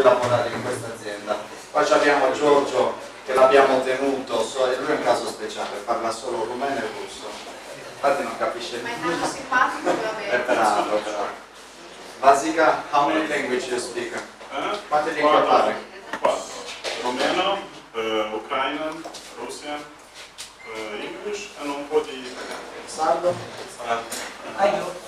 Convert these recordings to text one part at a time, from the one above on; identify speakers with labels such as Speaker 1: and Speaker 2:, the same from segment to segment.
Speaker 1: lavorare in questa azienda. Qua abbiamo Giorgio che l'abbiamo tenuto, lui è un caso speciale, parla solo rumeno e russo, infatti non capisce
Speaker 2: niente.
Speaker 1: niente.
Speaker 2: Ma è tanto simpatico,
Speaker 1: È bravo. Basica, how many languages you speak? Quante lingue parli?
Speaker 3: 4. Romeno, ucraino, Russia, English e un po' di italiano.
Speaker 1: Sardo?
Speaker 3: Sardo.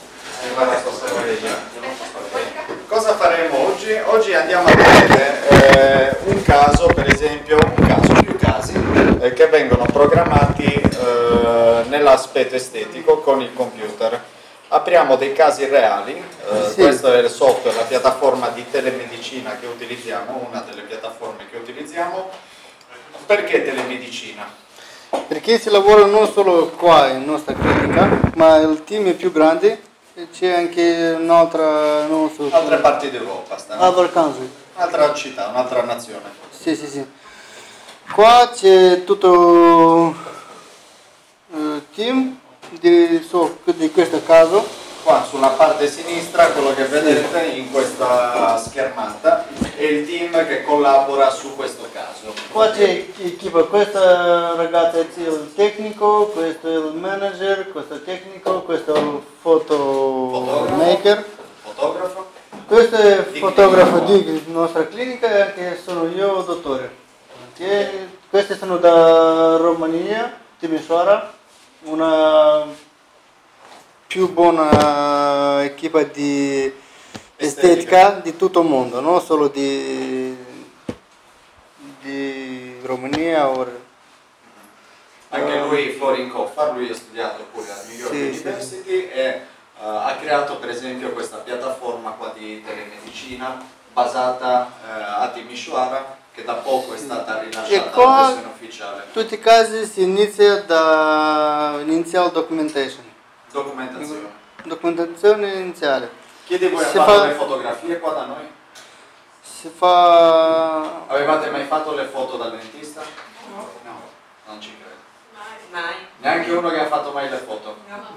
Speaker 1: Cosa faremo oggi? Oggi andiamo a vedere un caso, per esempio, più casi che vengono programmati nell'aspetto estetico con il computer. Apriamo dei casi reali,
Speaker 4: Sì.
Speaker 1: Questo è il software, la piattaforma di telemedicina che utilizziamo, una delle piattaforme che utilizziamo. Perché telemedicina?
Speaker 4: Perché si lavora non solo qua in nostra clinica, ma il team è più grande e c'è anche un'altra, non so,
Speaker 1: Altre parti d'Europa,
Speaker 4: other country.
Speaker 1: un'altra città, un'altra nazione.
Speaker 4: Sì, sì, sì. Qua c'è tutto il team di questo caso.
Speaker 1: Qua sulla parte sinistra, quello che vedete in questa schermata, è il team che collabora su questo caso.
Speaker 4: Qua c'è equipa, questa ragazza è il tecnico, questo è il manager, questo è il tecnico, questo è il fotomaker.
Speaker 1: Fotografo.
Speaker 4: Questo è il
Speaker 1: Di
Speaker 4: fotografo
Speaker 1: clinica.
Speaker 4: di nostra clinica che sono io, dottore. Questi sono da Romania, Timișoara, una più buona equipa di estetica di tutto il mondo, non solo di Romania.
Speaker 1: Anche lui, Florin Koffar, lui ha studiato pure a New York University e ha creato per esempio questa piattaforma qua di telemedicina basata a Timișoara, che da poco è stata rilasciata alla versione ufficiale.
Speaker 4: Tutti i casi si inizia da initial documentation. Documentazione iniziale.
Speaker 1: Chi di voi ha
Speaker 4: Si
Speaker 1: fatto
Speaker 4: fa-
Speaker 1: le fotografie qua da noi?
Speaker 4: Si fa
Speaker 1: Avevate mai fatto le foto dal dentista? No. Non ci credo.
Speaker 2: Mai.
Speaker 1: Neanche uno che ha fatto mai le foto?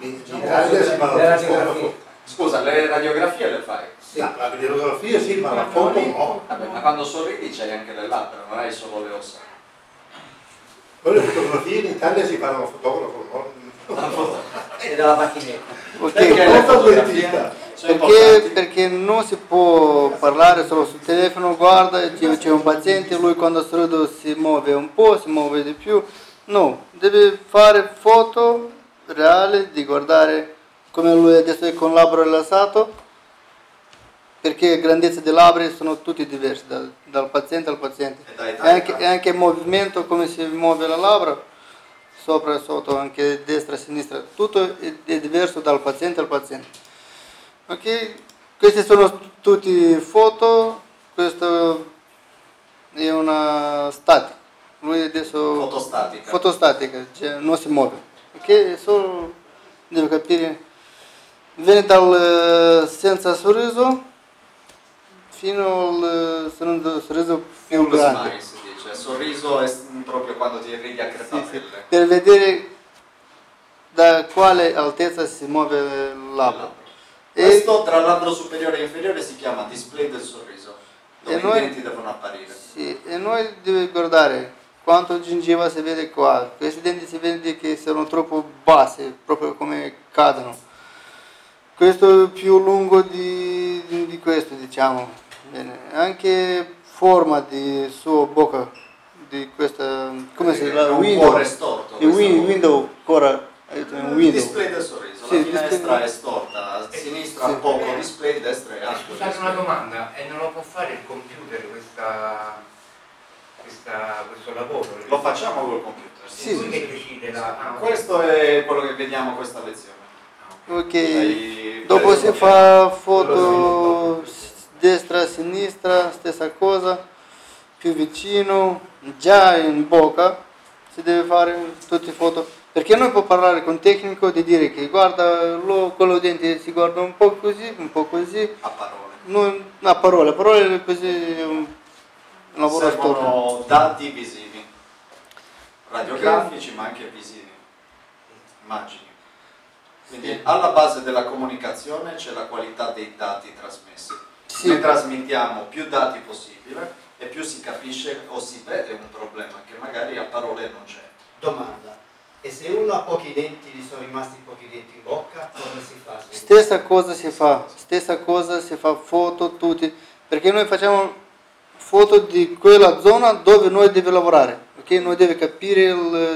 Speaker 1: Scusa, le radiografie le fai?
Speaker 5: Sì, la videografia sì, ma la foto no.
Speaker 1: Vabbè, ma quando sorridi c'hai anche le labbra, non hai solo le ossa.
Speaker 5: Poi le fotografie in Italia si fanno fotografo, no?
Speaker 6: E dalla macchinetta.
Speaker 1: Perché le fotografie sono importanti?
Speaker 4: perché non si può parlare solo sul telefono, guarda, c'è un paziente, lui quando sorride si muove un po', si muove di più. No, deve fare foto reali, di guardare come lui adesso è con il labbro rilassato, perché le grandezze dei labbra sono tutte diverse dal paziente al paziente. E anche il movimento, come si muove la labbra, sopra e sotto, anche destra e sinistra, tutto è diverso dal paziente al paziente. Ok, queste sono tutte foto, questo è una statica, lui adesso fotostatica, cioè non si muove, ok, solo devo capire, viene dal senza sorriso fino al sorriso più grande.
Speaker 1: Smile si dice, sorriso è proprio quando ti righi a crepapelle.
Speaker 4: Per vedere da quale altezza si muove il labbro.
Speaker 1: Questo tra labbro superiore e inferiore si chiama display del sorriso, dove i denti devono apparire.
Speaker 4: Sì, e noi dobbiamo guardare quanto gengiva si vede qua. Questi denti si vede che sono troppo bassi, proprio come cadono. Questo è più lungo di questo, diciamo. Bene. Anche forma di sua bocca, di questa, come si chiama?
Speaker 1: Un po' restorto.
Speaker 4: Il window, ancora, un window.
Speaker 1: Display del sorriso,
Speaker 4: Sì,
Speaker 1: la finestra è storta, a sinistra poco display, a destra è ampio.
Speaker 6: Scusate una domanda, e non lo può fare il computer questo lavoro?
Speaker 1: Lo facciamo col computer.
Speaker 4: Sì.
Speaker 6: Lui che decide la...
Speaker 1: Questo è quello che vediamo questa lezione.
Speaker 4: Ok, dopo si fa foto destra, sinistra, stessa cosa, più vicino, già in bocca si deve fare tutte le foto, perché noi può parlare con il tecnico di dire che guarda, con lo dente si guarda un po' così,
Speaker 1: a parole.
Speaker 4: Non, a parole così è un lavoro storto.
Speaker 1: Servono dati visivi, radiografici ma anche visivi, immagini. Quindi alla base della comunicazione c'è la qualità dei dati trasmessi.
Speaker 4: Sì.
Speaker 1: Noi trasmettiamo più dati possibile e più si capisce o si vede un problema che magari a parole non c'è.
Speaker 2: Domanda. E se uno ha pochi denti, gli sono rimasti pochi denti in bocca, come si fa?
Speaker 4: Stessa cosa si fa foto tutti, perché noi facciamo foto di quella zona dove noi dobbiamo lavorare, ok? Noi dobbiamo capire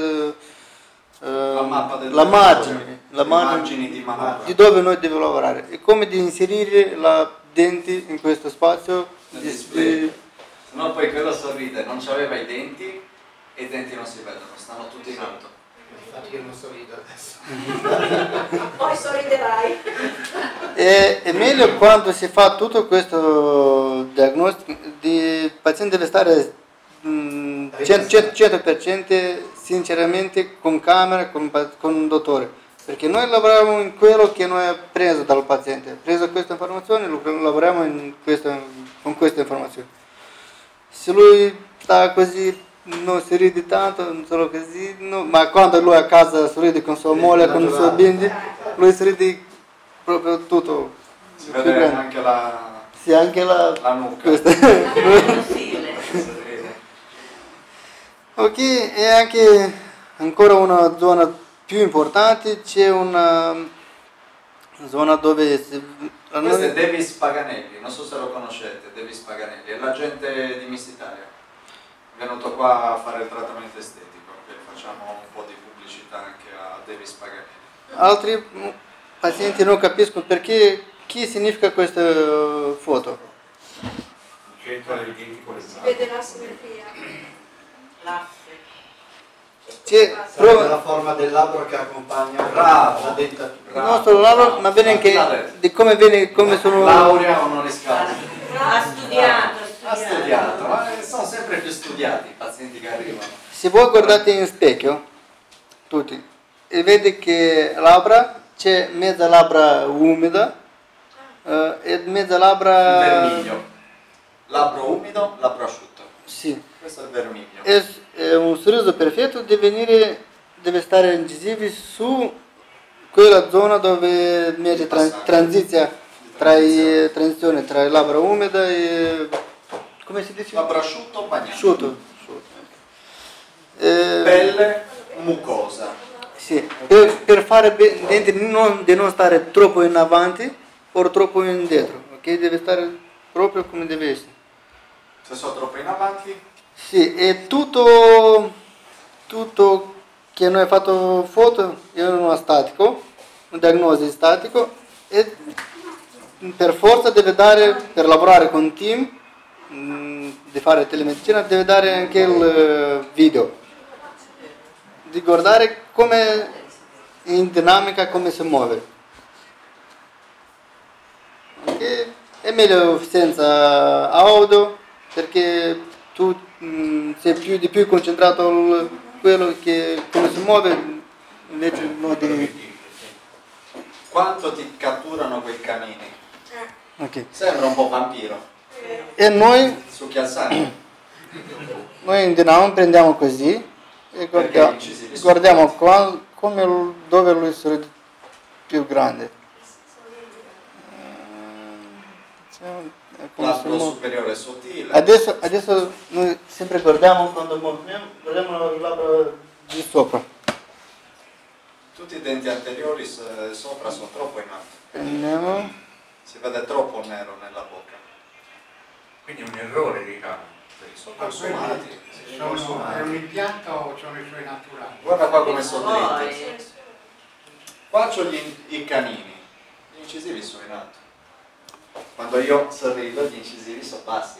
Speaker 1: La mappa del
Speaker 4: la margine,
Speaker 1: le margini di manovra.
Speaker 4: di dove noi dobbiamo lavorare e come di inserire la denti in questo spazio.
Speaker 1: Nel display. Se no poi quello sorride, non c'aveva i denti e i denti non si vedono, stanno tutti in alto.
Speaker 2: Infatti io non sorrido adesso.
Speaker 7: Poi sorriderai.
Speaker 4: È meglio quando si fa tutto questo diagnostico, il paziente deve stare 100% sinceramente con camera, con un dottore, perché noi lavoriamo in quello che noi abbiamo preso dal paziente, preso questa informazione, lavoriamo con questa informazione. Se lui sta così, non si ride tanto, non solo così, no, ma quando lui a casa sorride con sua moglie, con i suoi bimbi, lui sorride proprio tutto.
Speaker 1: Si vede anche
Speaker 4: Sì, anche la
Speaker 1: nuca.
Speaker 4: questa. Ok, e anche ancora una zona più importante, c'è una zona dove
Speaker 1: Questo è Davis Paganelli, non so se lo conoscete, Davis Paganelli, è l'agente di Miss Italia. È venuto qua a fare il trattamento estetico, quindi facciamo un po' di pubblicità anche a Davis Paganelli.
Speaker 4: altri pazienti non capiscono perché, che significa questa foto.
Speaker 6: C'entra i denti con le
Speaker 7: Si
Speaker 6: mani.
Speaker 7: vede la simmetria.
Speaker 4: C'è
Speaker 2: Sarebbe la forma del labbro che accompagna la dentatura.
Speaker 4: il nostro lavoro, ma viene anche di come sono.
Speaker 1: Laurea onoris causa.
Speaker 7: Ha studiato.
Speaker 1: Ha studiato, ma sono sempre più studiati i pazienti che arrivano.
Speaker 4: Se voi guardate in specchio, tutti, e vedi che labbra, c'è mezza labbra umida e mezza labbra.
Speaker 1: Vermiglio. Labbro umido, labbro asciutto.
Speaker 4: Sì.
Speaker 1: Questo è il vermiglio.
Speaker 4: È un sorriso perfetto deve stare incisivi su quella zona dove c'è transizione tra il labbra umida e come si dice?
Speaker 1: Labbro asciutto, bagnato.
Speaker 4: Asciutto.
Speaker 1: Pelle mucosa.
Speaker 4: Sì, per fare i denti di non stare troppo in avanti o troppo indietro, ok? Deve stare proprio come deve essere.
Speaker 1: Se sono troppo in avanti,
Speaker 4: Sì, e tutto che noi abbiamo fatto foto è uno statico, un diagnosi statico e per forza deve dare, per lavorare con team, di fare telemedicina, deve dare anche il video, di guardare come in dinamica, come si muove. Okay? È meglio senza audio perché tu sei di più concentrato su quello che come si muove, invece non devi.
Speaker 1: quanto ti catturano quei canini?
Speaker 4: Okay.
Speaker 1: Sembra un po' vampiro.
Speaker 4: E noi
Speaker 1: Succhia il sangue.
Speaker 4: in dinamo prendiamo così e
Speaker 1: Perché incisivi
Speaker 4: guardiamo dove lui sorride più grande. Come si
Speaker 1: Labbro
Speaker 4: muove.
Speaker 1: superiore sottile.
Speaker 4: Adesso noi sempre guardiamo quando muoviamo, guardiamo il labbro di sopra.
Speaker 1: Tutti i denti anteriori sopra sono troppo in alto.
Speaker 4: Prendiamo.
Speaker 1: Si vede troppo nero nella bocca.
Speaker 6: Quindi è un errore, diciamo.
Speaker 1: Sono consumati.
Speaker 8: È un impianto o sono i suoi naturali?
Speaker 1: Guarda qua come sono dritti. Qua c'ho i canini. Gli incisivi sono in alto. Quando io sorrido gli incisivi sono bassi.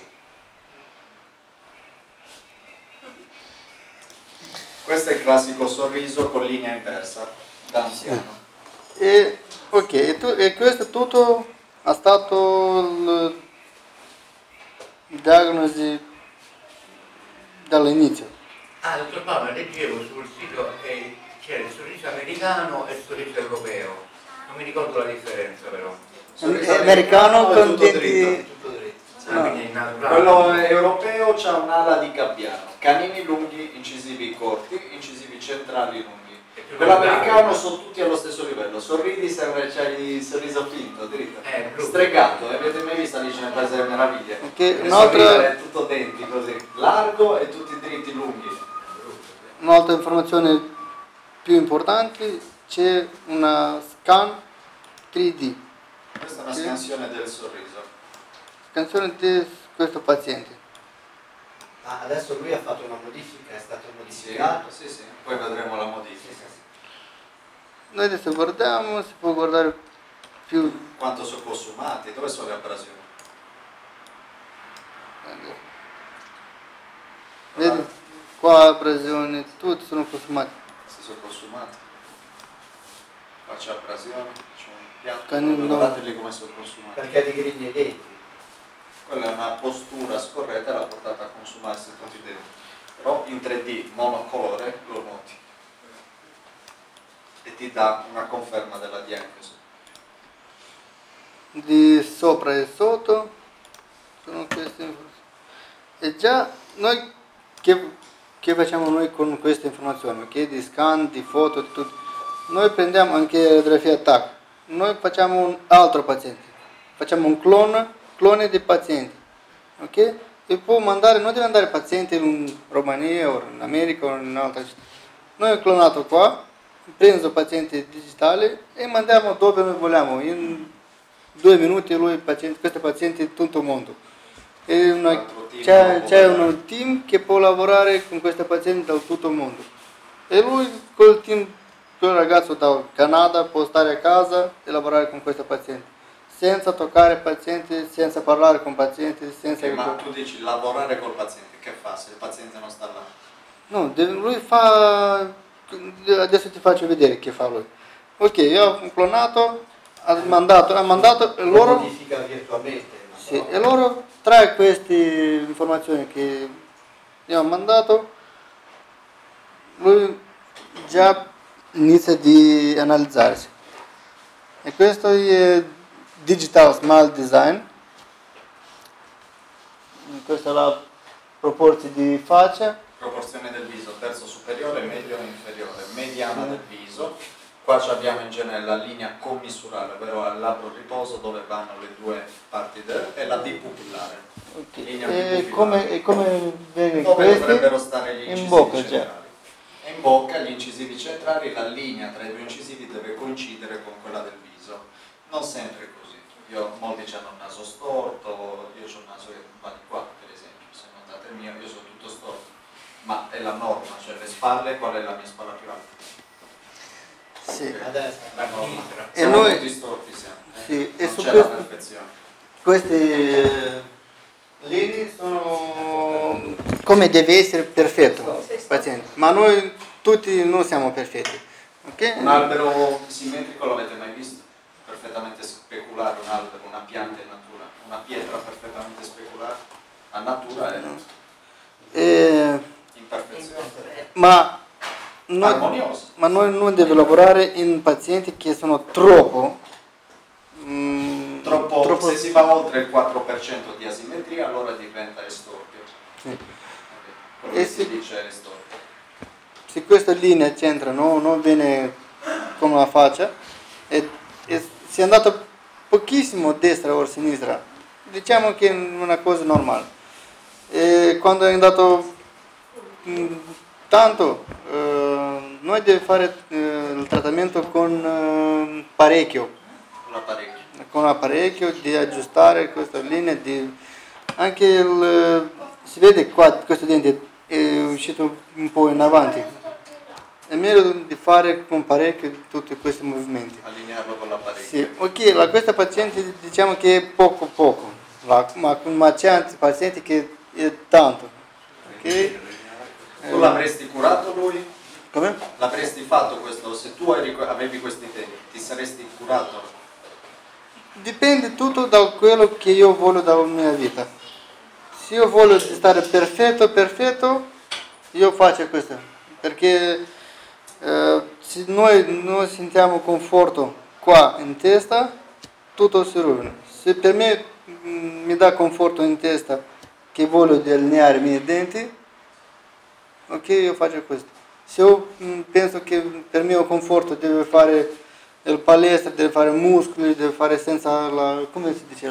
Speaker 1: Questo è il classico sorriso con linea inversa da anziano.
Speaker 4: E questo tutto è stato il diagnosi dall'inizio.
Speaker 6: Ah, dottor Paolo, leggevo sul sito che c'era il sorriso americano e il sorriso europeo. Non mi ricordo la differenza però.
Speaker 4: Americano con
Speaker 1: tutto
Speaker 4: denti.
Speaker 1: dritto.
Speaker 2: Tutto dritto.
Speaker 6: Ah, quindi è naturale.
Speaker 1: Quello europeo c'ha un'ala di gabbiano, canini lunghi, incisivi corti, incisivi centrali lunghi. Quell'americano sono tutti allo stesso livello, sorridi sembra c'hai il sorriso finto, dritto. Stregato, avete mai visto Alice nel Paese delle Meraviglie?
Speaker 4: Okay,
Speaker 1: Il sorriso è tutto denti così, largo e tutti dritti lunghi.
Speaker 4: Un'altra informazione più importante, c'è una scan 3D.
Speaker 1: Questa è una scansione del sorriso.
Speaker 4: Scansione di questo paziente.
Speaker 2: Ah, adesso lui ha fatto una modifica, è stato modificato.
Speaker 1: Sì, sì, poi vedremo la modifica.
Speaker 4: Noi adesso guardiamo, si può guardare più.
Speaker 1: Quanto sono consumati, dove sono le abrasioni?
Speaker 4: Vedi? Qua abrasioni, tutti sono consumati.
Speaker 1: Si sono consumati. Qua c'è abrasione, c'è un piatto,
Speaker 4: Canino.
Speaker 1: guardate lì come sono consumati.
Speaker 2: Perché li grigni i denti.
Speaker 1: Quella è una postura scorretta e l'ha portata a consumarsi tutti i denti. Però in 3D monocolore lo noti e ti dà una conferma della diagnosi.
Speaker 4: Di sopra e sotto sono queste informazioni. E già noi che facciamo noi con queste informazioni? Ok? Di scan, di foto, di tutto. Noi prendiamo anche radiografia TAC. Noi facciamo un altro paziente. Facciamo un clone di pazienti. Ok? E può mandare, non deve andare paziente in Romania o in America o in un'altra città. Noi abbiamo clonato qua, preso paziente digitale e mandiamo dove noi vogliamo. In 2 minuti lui, questo paziente in tutto il mondo. C'è un team che può lavorare con questo paziente da tutto il mondo. E lui, quel team, quel ragazzo dal Canada può stare a casa e lavorare con questo paziente. Senza toccare il paziente, senza parlare con il paziente, senza...
Speaker 1: Ma tu dici lavorare col paziente, che fa se il paziente non sta là?
Speaker 4: No, lui fa... Adesso ti faccio vedere che fa lui. Ok, io ho clonato, ha mandato e loro...
Speaker 2: Modifica virtualmente.
Speaker 4: Sì, e loro tra queste informazioni che io ho mandato, lui già inizia di analizzarsi. E questo è Digital Smile Design. Questa è la proporzione di faccia.
Speaker 1: Proporzione del viso, terzo superiore, medio e inferiore, mediana del viso. Qua abbiamo in genere la linea commisurale, ovvero al labbro riposo dove vanno le due parti e la bipupillare.
Speaker 4: Okay. E come vedi
Speaker 1: dove
Speaker 4: questi?
Speaker 1: dovrebbero stare gli incisivi
Speaker 4: in bocca
Speaker 1: centrali.
Speaker 4: già.
Speaker 1: E in bocca gli incisivi centrali, la linea tra i due incisivi deve coincidere con quella del viso. Non sempre è così. Molti hanno il naso storto, io ho il naso che va di qua, per esempio, se notate il mio, io sono tutto storto. Ma è la norma, cioè le spalle, qual è la mia spalla più alta?
Speaker 4: Sì.
Speaker 2: Adesso.
Speaker 6: La sinistra.
Speaker 4: E
Speaker 1: Siamo
Speaker 4: noi...
Speaker 1: tutti storti, siamo.
Speaker 4: Sì, e
Speaker 1: Non
Speaker 4: su
Speaker 1: c'è la
Speaker 4: questo...
Speaker 1: perfezione.
Speaker 4: Queste linee sono come deve essere perfetto il paziente, ma noi tutti non siamo perfetti. Okay?
Speaker 1: Un albero simmetrico l'avete mai visto? Perfettamente speculare un albero, una pianta in natura, una pietra perfettamente speculare, la natura è imperfezione.
Speaker 4: Ma
Speaker 1: Armonioso.
Speaker 4: noi non dobbiamo lavorare in pazienti che sono troppo
Speaker 1: Se si va oltre il 4% di asimmetria allora diventa estorpio.
Speaker 4: sì.
Speaker 1: Quello che si dice è estorpio.
Speaker 4: Se questa linea c'entra, non viene come la faccia e si è andato pochissimo a destra o a sinistra, diciamo che è una cosa normale. E quando è andato tanto, noi dobbiamo fare il trattamento con parecchio. Con l'apparecchio di aggiustare questa linea, anche si vede qua questo dente è uscito un po' in avanti. È meglio di fare con parecchio tutti questi movimenti.
Speaker 1: Allinearlo con l'apparecchio.
Speaker 4: Sì, ok, questa paziente diciamo che è poco, ma c'è altri pazienti che è tanto. Okay?
Speaker 1: Tu l'avresti curato lui?
Speaker 4: Come?
Speaker 1: L'avresti fatto questo? Se tu avevi questi temi, ti saresti curato?
Speaker 4: Dipende tutto da quello che io voglio dalla mia vita. Se io voglio stare perfetto, io faccio questo. Perché se noi sentiamo conforto qua in testa, tutto si rovina. Se per me mi dà conforto in testa che voglio allineare i miei denti, ok, io faccio questo. Se io penso che per mio conforto deve fare il palestra, deve fare muscoli, deve fare senza la... come si dice?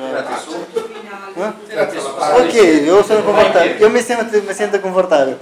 Speaker 4: Ok, io sono confortabile, io mi sento confortabile.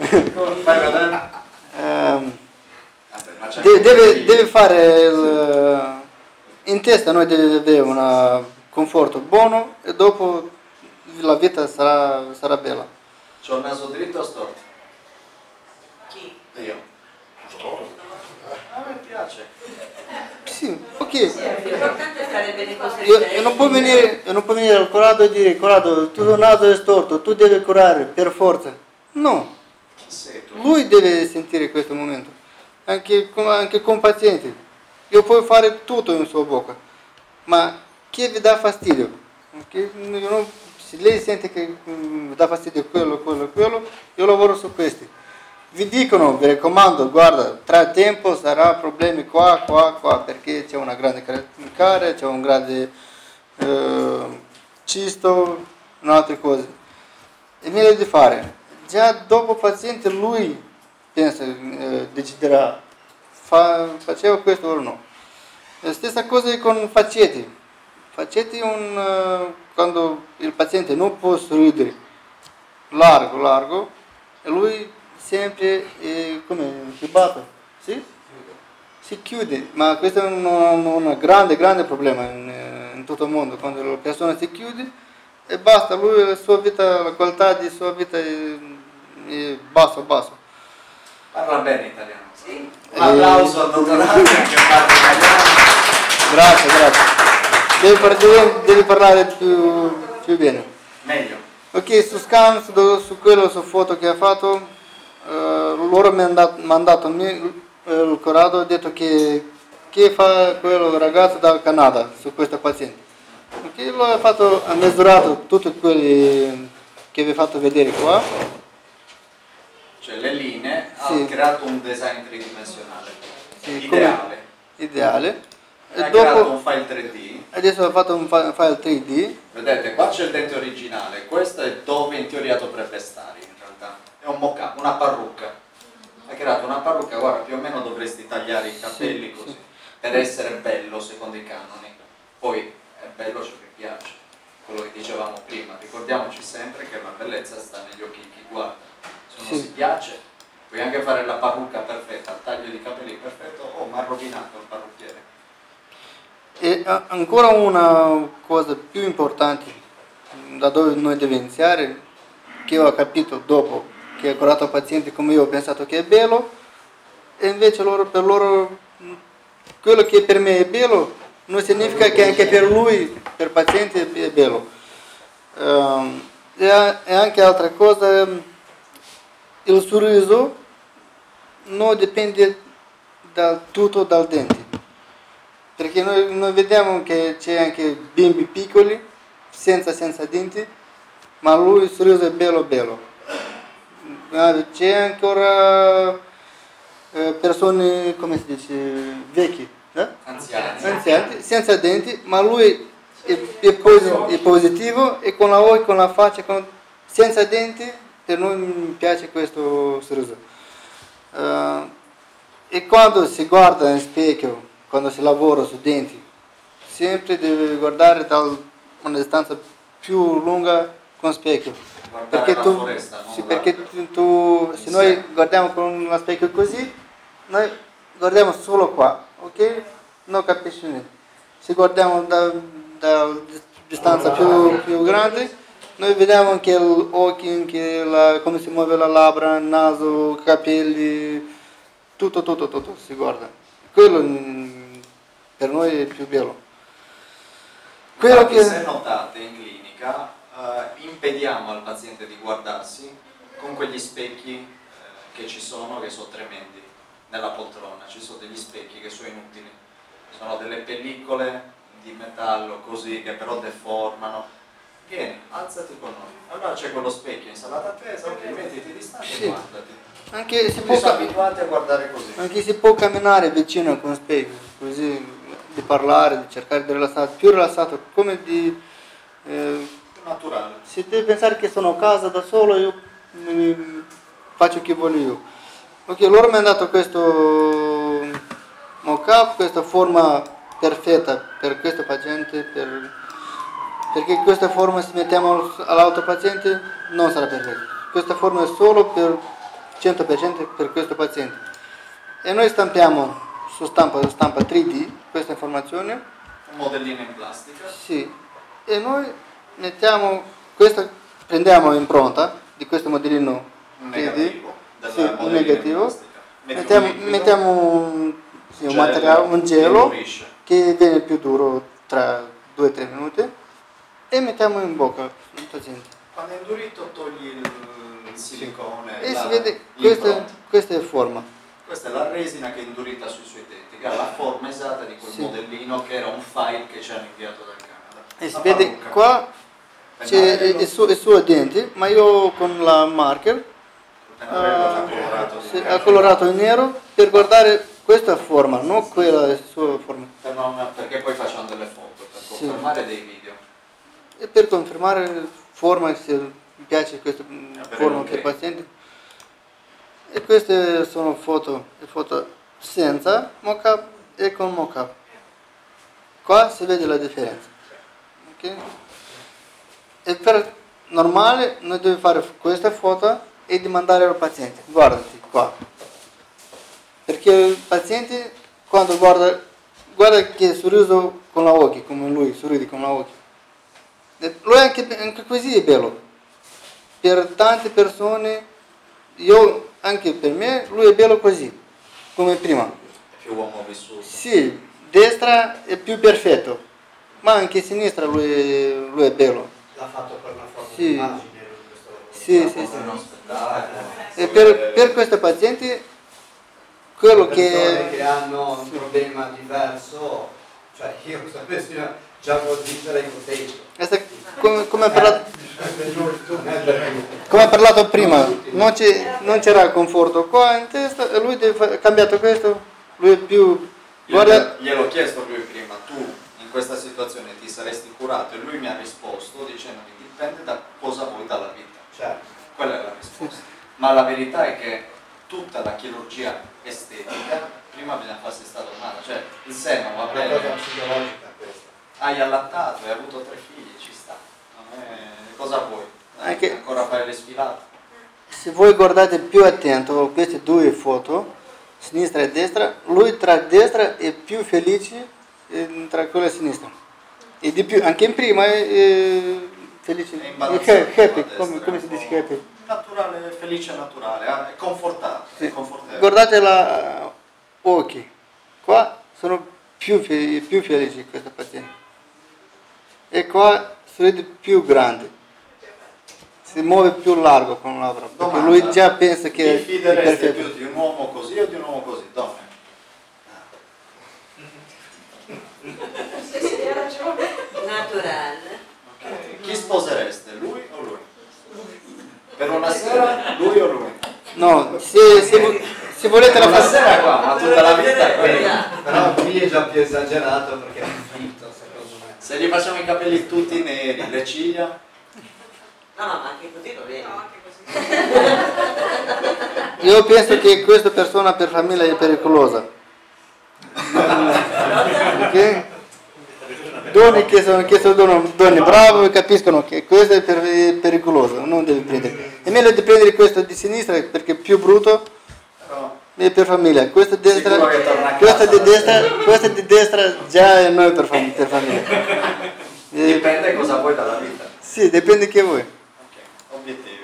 Speaker 4: Deve fare in testa, noi deve avere un conforto buono e dopo la vita sarà bella.
Speaker 1: C'ho il naso dritto o storto?
Speaker 7: Chi?
Speaker 1: Io. A me piace.
Speaker 4: Sì, ok.
Speaker 7: L'importante è stare bene con se
Speaker 4: Io non può venire al Corrado e dire: Corrado, tu il naso è storto, tu devi curare per forza. No,
Speaker 1: Chi sei tu?
Speaker 4: lui deve sentire questo momento, anche con pazienti. Io puoi fare tutto in sua bocca, ma chi vi dà fastidio? Se lei sente che vi dà fastidio quello, io lavoro su questi. Vi dicono, vi raccomando, guarda, tra tempo sarà problemi qua, perché c'è una grande carie, c'è un grande cisto, altre cose. È meglio di fare. Già dopo paziente lui pensa, deciderà, faceva questo o no. La stessa cosa con faccetti. Faccetti quando il paziente non può sorridere largo, e lui sempre come si batte, sì? Si chiude, ma questo è un grande problema in tutto il mondo, quando la persona si chiude e basta, lui la qualità di sua vita è basso.
Speaker 1: Parla bene italiano. Sì. Un applauso al dottor Andrea che parla italiano.
Speaker 4: Grazie. Devi parlare più bene.
Speaker 1: Meglio.
Speaker 4: Ok, su scan, su quello, su foto che ha fatto, loro mi hanno mandato il Corrado, ha detto che fa quello ragazzo dal Canada su questo paziente. Ok, lo ha misurato tutti quelli che vi ho fatto vedere qua.
Speaker 1: Cioè le linee,
Speaker 4: Sì.
Speaker 1: ha creato un design tridimensionale.
Speaker 4: Sì,
Speaker 1: Ideale.
Speaker 4: E
Speaker 1: Ha
Speaker 4: dopo,
Speaker 1: creato un file 3D.
Speaker 4: adesso ha fatto un file 3D.
Speaker 1: Vedete, qua c'è il dente originale, questo è dove in teoria dovrebbe stare in realtà. È un mock-up, una parrucca. Ha creato una parrucca, guarda, più o meno dovresti tagliare i capelli
Speaker 4: Sì,
Speaker 1: così,
Speaker 4: sì.
Speaker 1: per essere bello secondo i canoni. Poi è bello ciò che piace, quello che dicevamo prima. Ricordiamoci sempre che la bellezza sta negli occhi di chi guarda. Se uno
Speaker 4: Sì.
Speaker 1: si piace, puoi anche fare la parrucca perfetta, il taglio di capelli perfetto, ma ha rovinato il parrucchiere.
Speaker 4: E ancora una cosa più importante, da dove noi dobbiamo iniziare, che io ho capito dopo che ho curato pazienti come io ho pensato che è bello, e invece per loro quello che per me è bello non significa che anche per lui, per il paziente, è bello. E anche altra cosa, il sorriso non dipende tutto dal dente. Perché noi vediamo che c'è anche bimbi piccoli, senza denti, ma lui il sorriso è bello. C'è ancora persone, come si dice, vecchi, anziani, senza denti, ma lui è positivo e con la voce, con la faccia, senza denti, per noi mi piace questo sorriso. E quando si guarda in specchio, quando si lavora su denti, sempre deve guardare da una distanza più lunga con specchio. Perché se noi guardiamo con uno specchio così, noi guardiamo solo qua, ok? Non capisci niente. Se guardiamo da distanza più grande, noi vediamo anche gli occhi, anche come si muove la labbra, il naso, i capelli, tutto si guarda. Quello per noi è più bello.
Speaker 1: Se notate in clinica, impediamo al paziente di guardarsi con quegli specchi che ci sono, che sono tremendi. Nella poltrona ci sono degli specchi che sono inutili, sono delle pellicole di metallo così che però deformano. Vieni, alzati con noi. Allora c'è quello specchio in sala d'attesa, ok, mettiti distante e guardati.
Speaker 4: Anche si
Speaker 1: Sono abituati a guardare così.
Speaker 4: Anche si può camminare vicino con specchio, così di parlare, di cercare di rilassare, più rilassato, come di...
Speaker 1: più naturale.
Speaker 4: Se devi pensare che sono a casa da solo, io faccio che voglio io. Ok, loro mi hanno dato questo mock-up, questa forma perfetta per questo paziente, perché questa forma se mettiamo all'altro paziente non sarà perfetta. Questa forma è solo per 100% per questo paziente. E noi stampiamo su stampa 3D questa informazione.
Speaker 1: Un modellino in plastica.
Speaker 4: Sì. E noi mettiamo questa, prendiamo impronta di questo modellino
Speaker 1: Un
Speaker 4: 3D.
Speaker 1: negativo.
Speaker 4: Sì, un negativo. Mettiamo un
Speaker 1: gelo,
Speaker 4: materiale, un
Speaker 1: che
Speaker 4: gelo
Speaker 1: indurisce.
Speaker 4: che viene più duro tra 2-3 minuti e mettiamo in bocca al paziente.
Speaker 1: Quando è indurito togli il silicone.
Speaker 4: E si vede, questa è forma.
Speaker 1: Questa è la resina che è indurita sui suoi denti, che ha la forma esatta di quel
Speaker 4: Sì.
Speaker 1: modellino che era un file che ci hanno inviato dal Canada.
Speaker 4: E si
Speaker 1: La
Speaker 4: vede
Speaker 1: parrucca.
Speaker 4: qua c'è il suo dente, ma io con la marker ha colorato in nero per guardare questa forma, non quella sua forma.
Speaker 1: Perché poi facciamo delle foto per
Speaker 4: Sì.
Speaker 1: confermare dei video.
Speaker 4: E per confermare forma, se mi piace questa forma
Speaker 1: ok.
Speaker 4: per il paziente. E queste sono foto senza mock-up e con mock-up. Qua si vede la differenza. Ok? E per normale noi dobbiamo fare questa foto e di mandare al paziente. Guardati qua. Perché il paziente quando guarda che sorriso con la occhi, come lui sorride con la occhi. E lui anche così è bello. Per tante persone, anche per me, lui è bello così, come prima.
Speaker 1: È più uomo vissuto.
Speaker 4: Sì, destra è più perfetto, ma anche sinistra lui è bello.
Speaker 2: L'ha fatto per una foto
Speaker 4: Sì.
Speaker 2: d'immagine.
Speaker 4: Sì.
Speaker 1: Non aspettare.
Speaker 4: E per questo paziente, quello
Speaker 2: persone
Speaker 4: che
Speaker 2: che hanno un problema diverso, cioè io sapessi già così sarei contento.
Speaker 4: come ha parlato prima, non c'era conforto qua in testa e lui ha cambiato questo, lui è più... Guarda,
Speaker 1: Gliel'ho chiesto lui prima, tu in questa situazione ti saresti curato? E lui mi ha risposto dicendomi dipende da cosa vuoi dalla vita.
Speaker 2: Certo.
Speaker 1: Quella è la risposta. Ma la verità è che tutta la chirurgia estetica prima bisogna farsi stato male, cioè il seno va
Speaker 2: È una cosa
Speaker 1: bene,
Speaker 2: psicologica questa.
Speaker 1: hai allattato, hai avuto 3 figli, ci sta. Cosa vuoi?
Speaker 4: Anche-
Speaker 1: Ancora fare le sfilate?
Speaker 4: se voi guardate più attento a queste due foto, sinistra e destra, lui tra destra è più felice tra quella sinistra. E di più, anche in prima è felice,
Speaker 1: È imbarazzato
Speaker 4: happy,
Speaker 1: sulla destra,
Speaker 4: come si dice happy?
Speaker 1: Naturale, felice naturale, è confortato,
Speaker 4: Sì.
Speaker 1: è confortevole.
Speaker 4: Guardate la occhi, qua sono più felici questo paziente. E qua sorride più grande, si muove più largo con la labbra, perché
Speaker 1: Domanda,
Speaker 4: lui già pensa che
Speaker 1: ti
Speaker 4: è
Speaker 1: fideresti
Speaker 4: perfetto.
Speaker 1: più di un uomo così o di un uomo così? Donne?
Speaker 7: Naturale.
Speaker 1: Ok. Chi sposereste, lui o lui? Per una sera, lui o lui?
Speaker 4: No, se volete la
Speaker 1: Una
Speaker 4: faccia...
Speaker 1: sera qua, ma tutta la vita è quella.
Speaker 2: Però qui è già più esagerato perché è un finto secondo me.
Speaker 1: Se gli facciamo i capelli tutti neri, le ciglia,
Speaker 7: No, ma anche così va bene.
Speaker 4: Io penso che questa persona per famiglia è pericolosa. Ok? Donne che sono donne brave capiscono che questo è pericoloso, non devi prendere. È meglio di prendere questo di sinistra perché è più brutto,
Speaker 1: però
Speaker 4: è per famiglia. Questo di destra,
Speaker 1: Sicuro che torna a
Speaker 4: questa
Speaker 1: casa.
Speaker 4: questa di destra già è noi per famiglia.
Speaker 1: dipende cosa vuoi dalla vita.
Speaker 4: Sì, dipende che vuoi.
Speaker 1: Ok, obiettivi.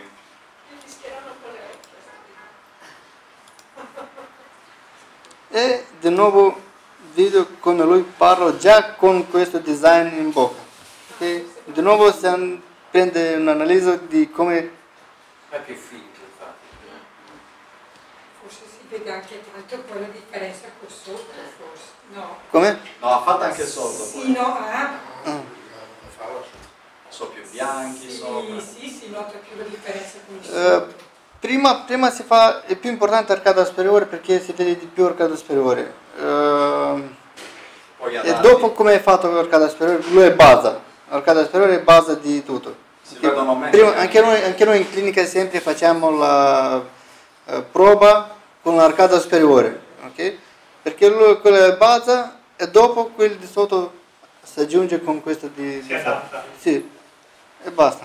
Speaker 4: E di nuovo vedo come lui parla già con questo design in bocca. Okay? Di nuovo si prende un'analisi di come...
Speaker 6: È più finto, infatti.
Speaker 9: Forse si vede anche tanto poi la differenza con sotto, forse. No.
Speaker 4: Come?
Speaker 1: No, ha fatto anche il soldo
Speaker 9: Sì,
Speaker 1: poi.
Speaker 9: no,
Speaker 1: Sono più bianchi, sopra.
Speaker 9: si nota più la differenza con il sotto.
Speaker 4: Prima si fa, è più importante l'arcata superiore perché si vede di più l'arcata superiore.
Speaker 1: Poi
Speaker 4: E
Speaker 1: adatti.
Speaker 4: dopo come è fatto l'arcata superiore, lui è base. L'arcata superiore è base di tutto.
Speaker 1: Si vedono meglio.
Speaker 4: Prima, anche noi in clinica sempre facciamo la prova con l'arcata superiore, ok? Perché quella è base e dopo quello di sotto si aggiunge con questo di
Speaker 6: adatta.
Speaker 4: Sì, e basta.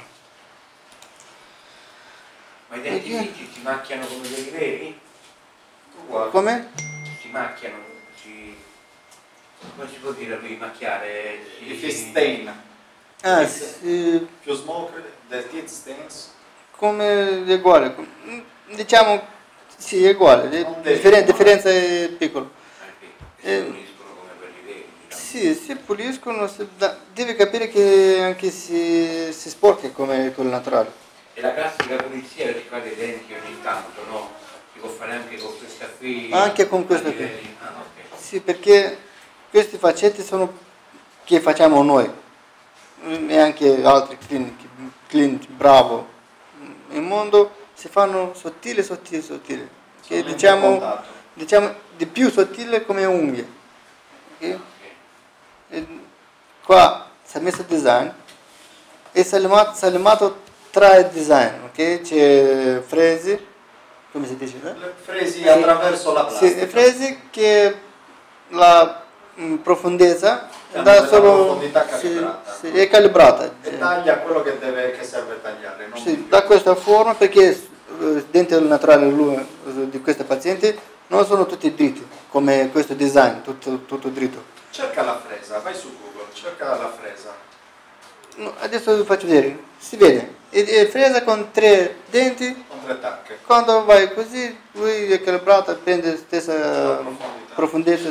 Speaker 6: Ma i dentifrici si macchiano come quelli veri?
Speaker 1: Uguale.
Speaker 4: Come?
Speaker 6: Si macchiano, come si può dire qui, macchiare?
Speaker 1: If it's stain.
Speaker 4: Sì,
Speaker 1: Più smoke, the teeth stains.
Speaker 4: come è uguale, diciamo sì, è uguale, differenza è piccola.
Speaker 6: Si puliscono come quelli veri, diciamo.
Speaker 4: Sì, si puliscono, devi capire che anche si sporca come quello naturale.
Speaker 6: E la classica pulizia per fare i denti ogni tanto, no? Si può fare anche con questa qui?
Speaker 4: Anche con questa
Speaker 6: a
Speaker 4: qui.
Speaker 6: livelli- Ah, ok.
Speaker 4: Sì, perché questi facetti sono che facciamo noi e anche altri clinici bravo nel mondo si fanno sottili. Che diciamo di più sottile come unghie. Okay? E qua si è messo design e si è limato tra i design, ok? C'è fresi, come si dice?
Speaker 1: Le fresi attraverso la plastica.
Speaker 4: Sì, fresi che la profondezza
Speaker 1: Hanno
Speaker 4: dà
Speaker 1: della
Speaker 4: solo
Speaker 1: profondità calibrata.
Speaker 4: sì, è calibrata.
Speaker 1: E taglia quello che serve tagliare. Non
Speaker 4: Sì, da questa forma perché i denti naturali di questi pazienti non sono tutti dritti, come questo design, tutto dritto.
Speaker 1: Cerca la fresa, vai su Google, cerca la fresa.
Speaker 4: No, adesso vi faccio vedere, si vede, è fresa con 3 denti,
Speaker 1: Con 3 tacche.
Speaker 4: quando vai così, lui è calibrata, prende la stessa profondità.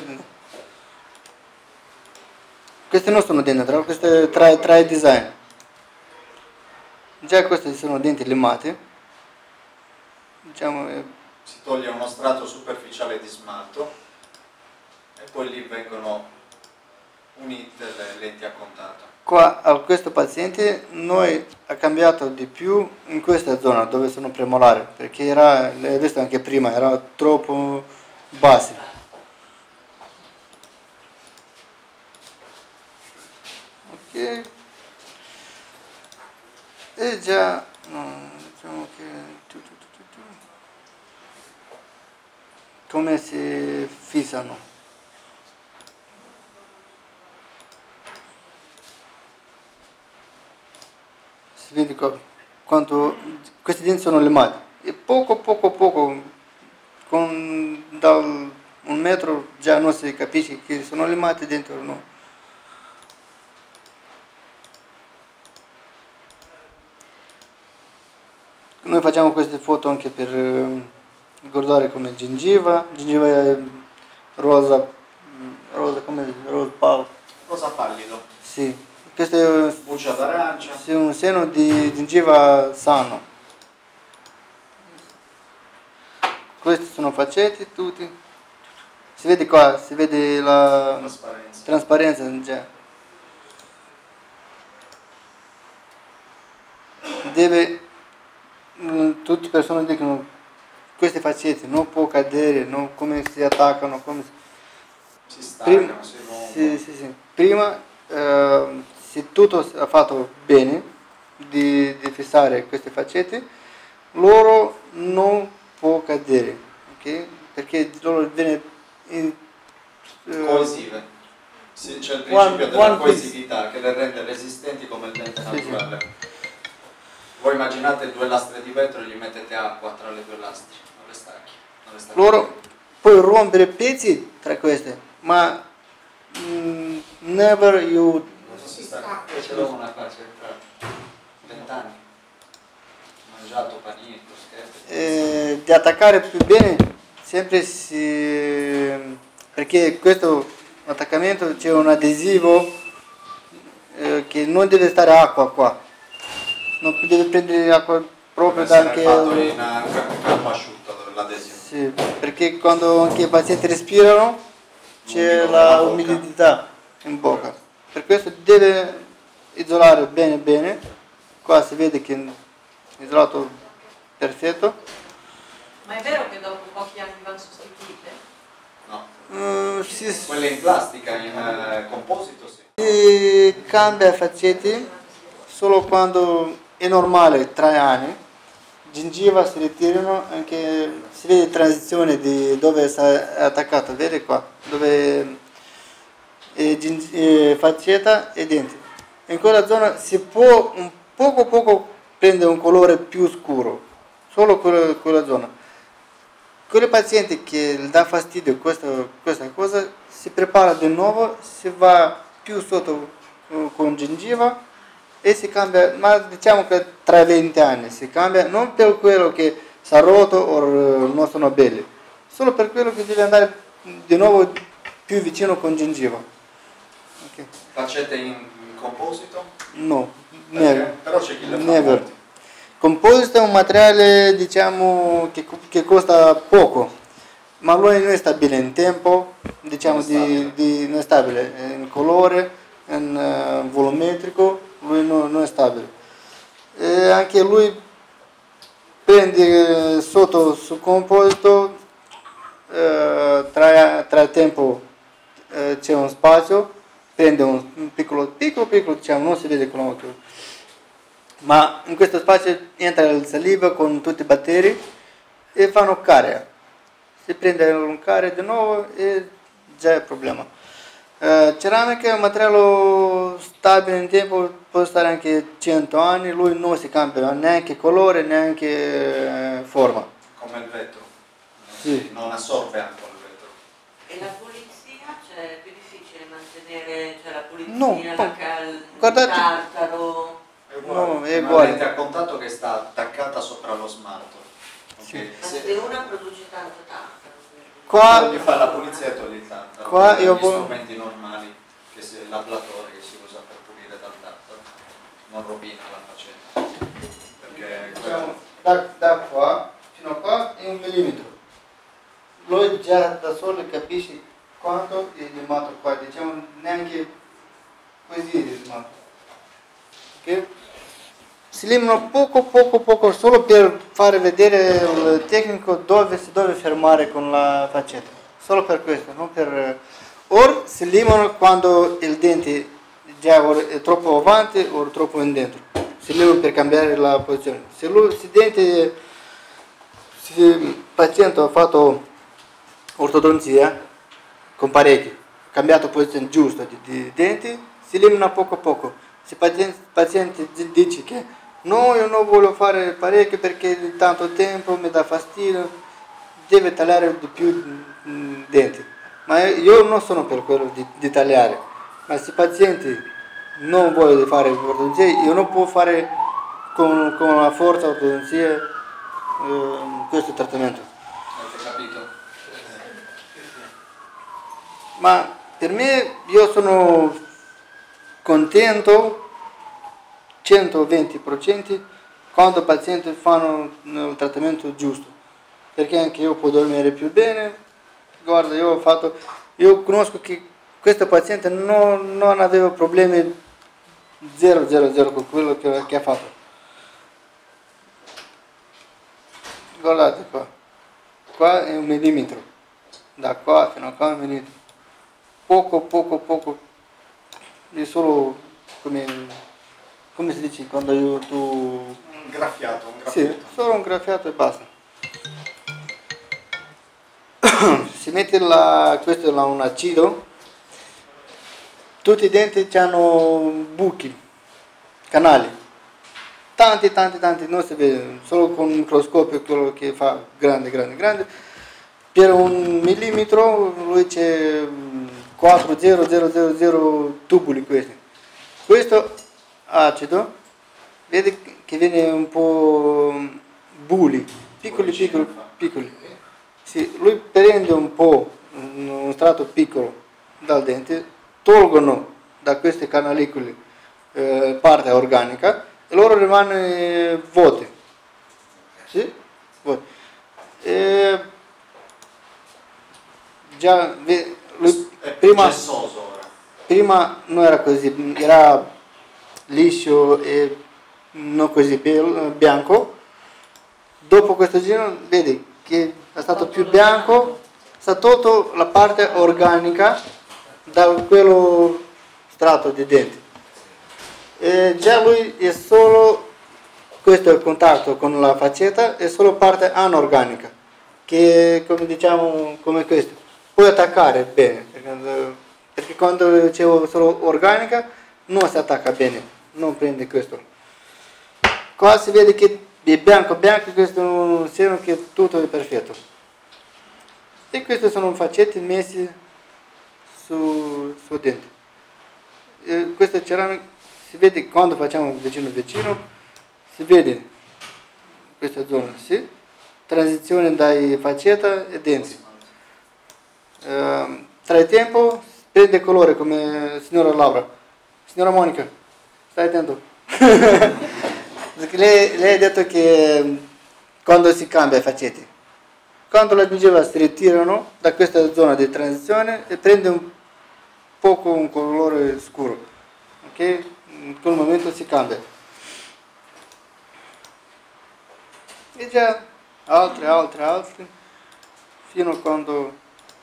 Speaker 4: Questi non sono denti naturali, questi sono tra i design. Già questi sono denti limati, diciamo,
Speaker 1: Si toglie uno strato superficiale di smalto e poi lì vengono unite le lenti a contatto.
Speaker 4: qua a questo paziente noi ha cambiato di più in questa zona dove sono premolari, perché era, l'hai visto anche prima, era troppo bassi. Ok. E già, no, diciamo che come si fissano. Si vede quanto questi denti sono limati e poco dal 1 metro già non si capisce che sono limati dentro o no. Noi facciamo queste foto anche per guardare come gengiva è rosa come rosa palo.
Speaker 1: Rosa pallido.
Speaker 4: Sì, questo è
Speaker 1: Buccia d'arancia.
Speaker 4: sì, un seno di gengiva sano. Questi sono facetti tutti. Si vede qua, si vede la trasparenza già. Tutte le persone dicono questi facetti non può cadere, non, come si attaccano, come
Speaker 1: Si staccano, si rompono.
Speaker 4: sì. Prima se tutto è fatto bene di fissare questi facetti, loro non può cadere, ok? Perché loro viene
Speaker 1: Coesive. Sì, c'è il principio della coesività che le rende resistenti come il dente naturale.
Speaker 4: Sì.
Speaker 1: Voi immaginate 2 lastre di vetro e gli mettete acqua tra le 2 lastre, non le stacchi.
Speaker 4: Loro puoi rompere pezzi tra queste, ma never you
Speaker 1: Non si stacca. Io ce l'ho una qua, c'è tra 20 anni. Ho mangiato panini, bruschette.
Speaker 4: di attaccare più bene sempre perché questo attaccamento c'è un adesivo che non deve stare acqua qua, non deve prendere acqua proprio da anche
Speaker 1: fatto in campo asciutto l'adesivo.
Speaker 4: sì, perché quando anche i pazienti respirano c'è la umidità in bocca, per questo deve isolare bene. Qua si vede che è isolato perfetto.
Speaker 7: Ma è vero che dopo pochi anni vanno sostituite?
Speaker 1: No.
Speaker 4: Si
Speaker 1: Quelle in plastica, in composito sì.
Speaker 4: cambia facetti solo quando è normale 3 anni, gengiva si ritirano, anche si vede transizione di dove è attaccato, vedi qua, dove faccetta e denti. In quella zona si può un poco prendere un colore più scuro, solo quella zona. Quei pazienti che gli dà fastidio questa cosa, si prepara di nuovo, si va più sotto con gengiva e si cambia, ma diciamo che tra 20 anni si cambia, non per quello che si è rotto o non sono belli, solo per quello che deve andare di nuovo più vicino con gengiva. Okay.
Speaker 1: Faccette in composito?
Speaker 4: No, never.
Speaker 1: Però c'è chi le fa
Speaker 4: Never.
Speaker 1: molti.
Speaker 4: Composito è un materiale, diciamo, che costa poco, ma lui non è stabile in tempo, diciamo, non è stabile in colore, in volumetrico, lui non è stabile. E anche lui prende sotto sul composito, tra tempo c'è un spazio, prende un piccolo, diciamo, non si vede con l'occhio, ma in questo spazio entra il saliva con tutti i batteri e fanno caria. Si prende un caria di nuovo e già è problema. Ceramica è un materiale stabile in tempo, può stare anche 100 anni, lui non si cambia neanche colore, neanche forma.
Speaker 1: Come il vetro.
Speaker 4: Sì.
Speaker 1: Non assorbe anche il vetro.
Speaker 10: E la pulizia? Cioè è più difficile mantenere, cioè, la pulizia,
Speaker 4: No,
Speaker 10: il
Speaker 4: guardate.
Speaker 10: tartaro?
Speaker 1: È uguale.
Speaker 4: No, è uguale.
Speaker 1: Avete a contatto che sta attaccata sopra lo smalto.
Speaker 4: Sì.
Speaker 1: Okay.
Speaker 10: Ma se una produce tanto tartaro?
Speaker 4: Qua,
Speaker 1: Gli fa la pulizia e togli il tartaro.
Speaker 4: Qua io
Speaker 1: gli strumenti normali, l'ablatore che si usa per pulire dal tartaro, non rovina la faccetta. Perché
Speaker 4: diciamo, da qua fino a qua è 1 millimetro. Lui già da solo capisce quanto è limato qua, diciamo neanche così è limato. Okay? Si limano poco, solo per fare vedere al tecnico dove si deve fermare con la faccetta. Solo per questo, non per... Or si limano quando il dente già è troppo avanti o troppo in dentro. Si limano per cambiare la posizione. Se il paziente ha fatto ortodonzia con parecchio, cambiato posizione giusta di denti, si limana poco. Se il paziente dice che no, io non voglio fare parecchio perché tanto tempo mi dà fastidio, deve tagliare di più denti. Ma io non sono per quello di tagliare, ma se il paziente non vuole fare ortodonzia, io non posso fare con la forza ortodonzia questo trattamento.
Speaker 1: avete capito?
Speaker 4: Ma per me io sono contento 120% quando i pazienti fanno il trattamento giusto, perché anche io posso dormire più bene. Guarda, io conosco che questo paziente non aveva problemi 0 con quello che ha fatto. Guardate qua è 1 millimetro, da qua fino a qua 1 millimetro, poco, è solo come si dice quando tu...
Speaker 1: Un graffiato.
Speaker 4: Sì, solo un graffiato e basta. Si mette questo è un acido, tutti i denti hanno buchi, canali, tanti, non si vede, solo con un microscopio quello che fa grande, per 1 millimetro lui c'è 4,000 tubuli questi. Questo acido, vedi che viene un po' bulli, piccoli. Sì, lui prende un po', uno strato piccolo dal dente, tolgono da questi canalicoli parte organica e loro rimane vuoti. Sì? Vuoti. Già, lui, prima non era così, era liscio e non così bianco. Dopo questo giro vedi che è stato più bianco, sta tolto la parte organica da quello strato di denti. E già lui è solo questo è il contatto con la faccetta, è solo parte anorganica, che come diciamo come questo, puoi attaccare bene, perché quando dicevo solo organica non si attacca bene, non prende questo. Qua si vede che è bianco bianco, questo è un segno che tutto è perfetto. E questi sono faccetti messi su dente. Questa ceramica si vede quando facciamo vicino vicino, si vede questa zona, sì? Transizione dai faccetta e denti. Tra il tempo prende colore come signora Laura. Signora Monica, stai attento. Perché lei ha detto che quando si cambia i faccetti, quando la gingiva si ritirano da questa zona di transizione e prende un poco un colore scuro, ok? In quel momento si cambia. E già altri, fino a quando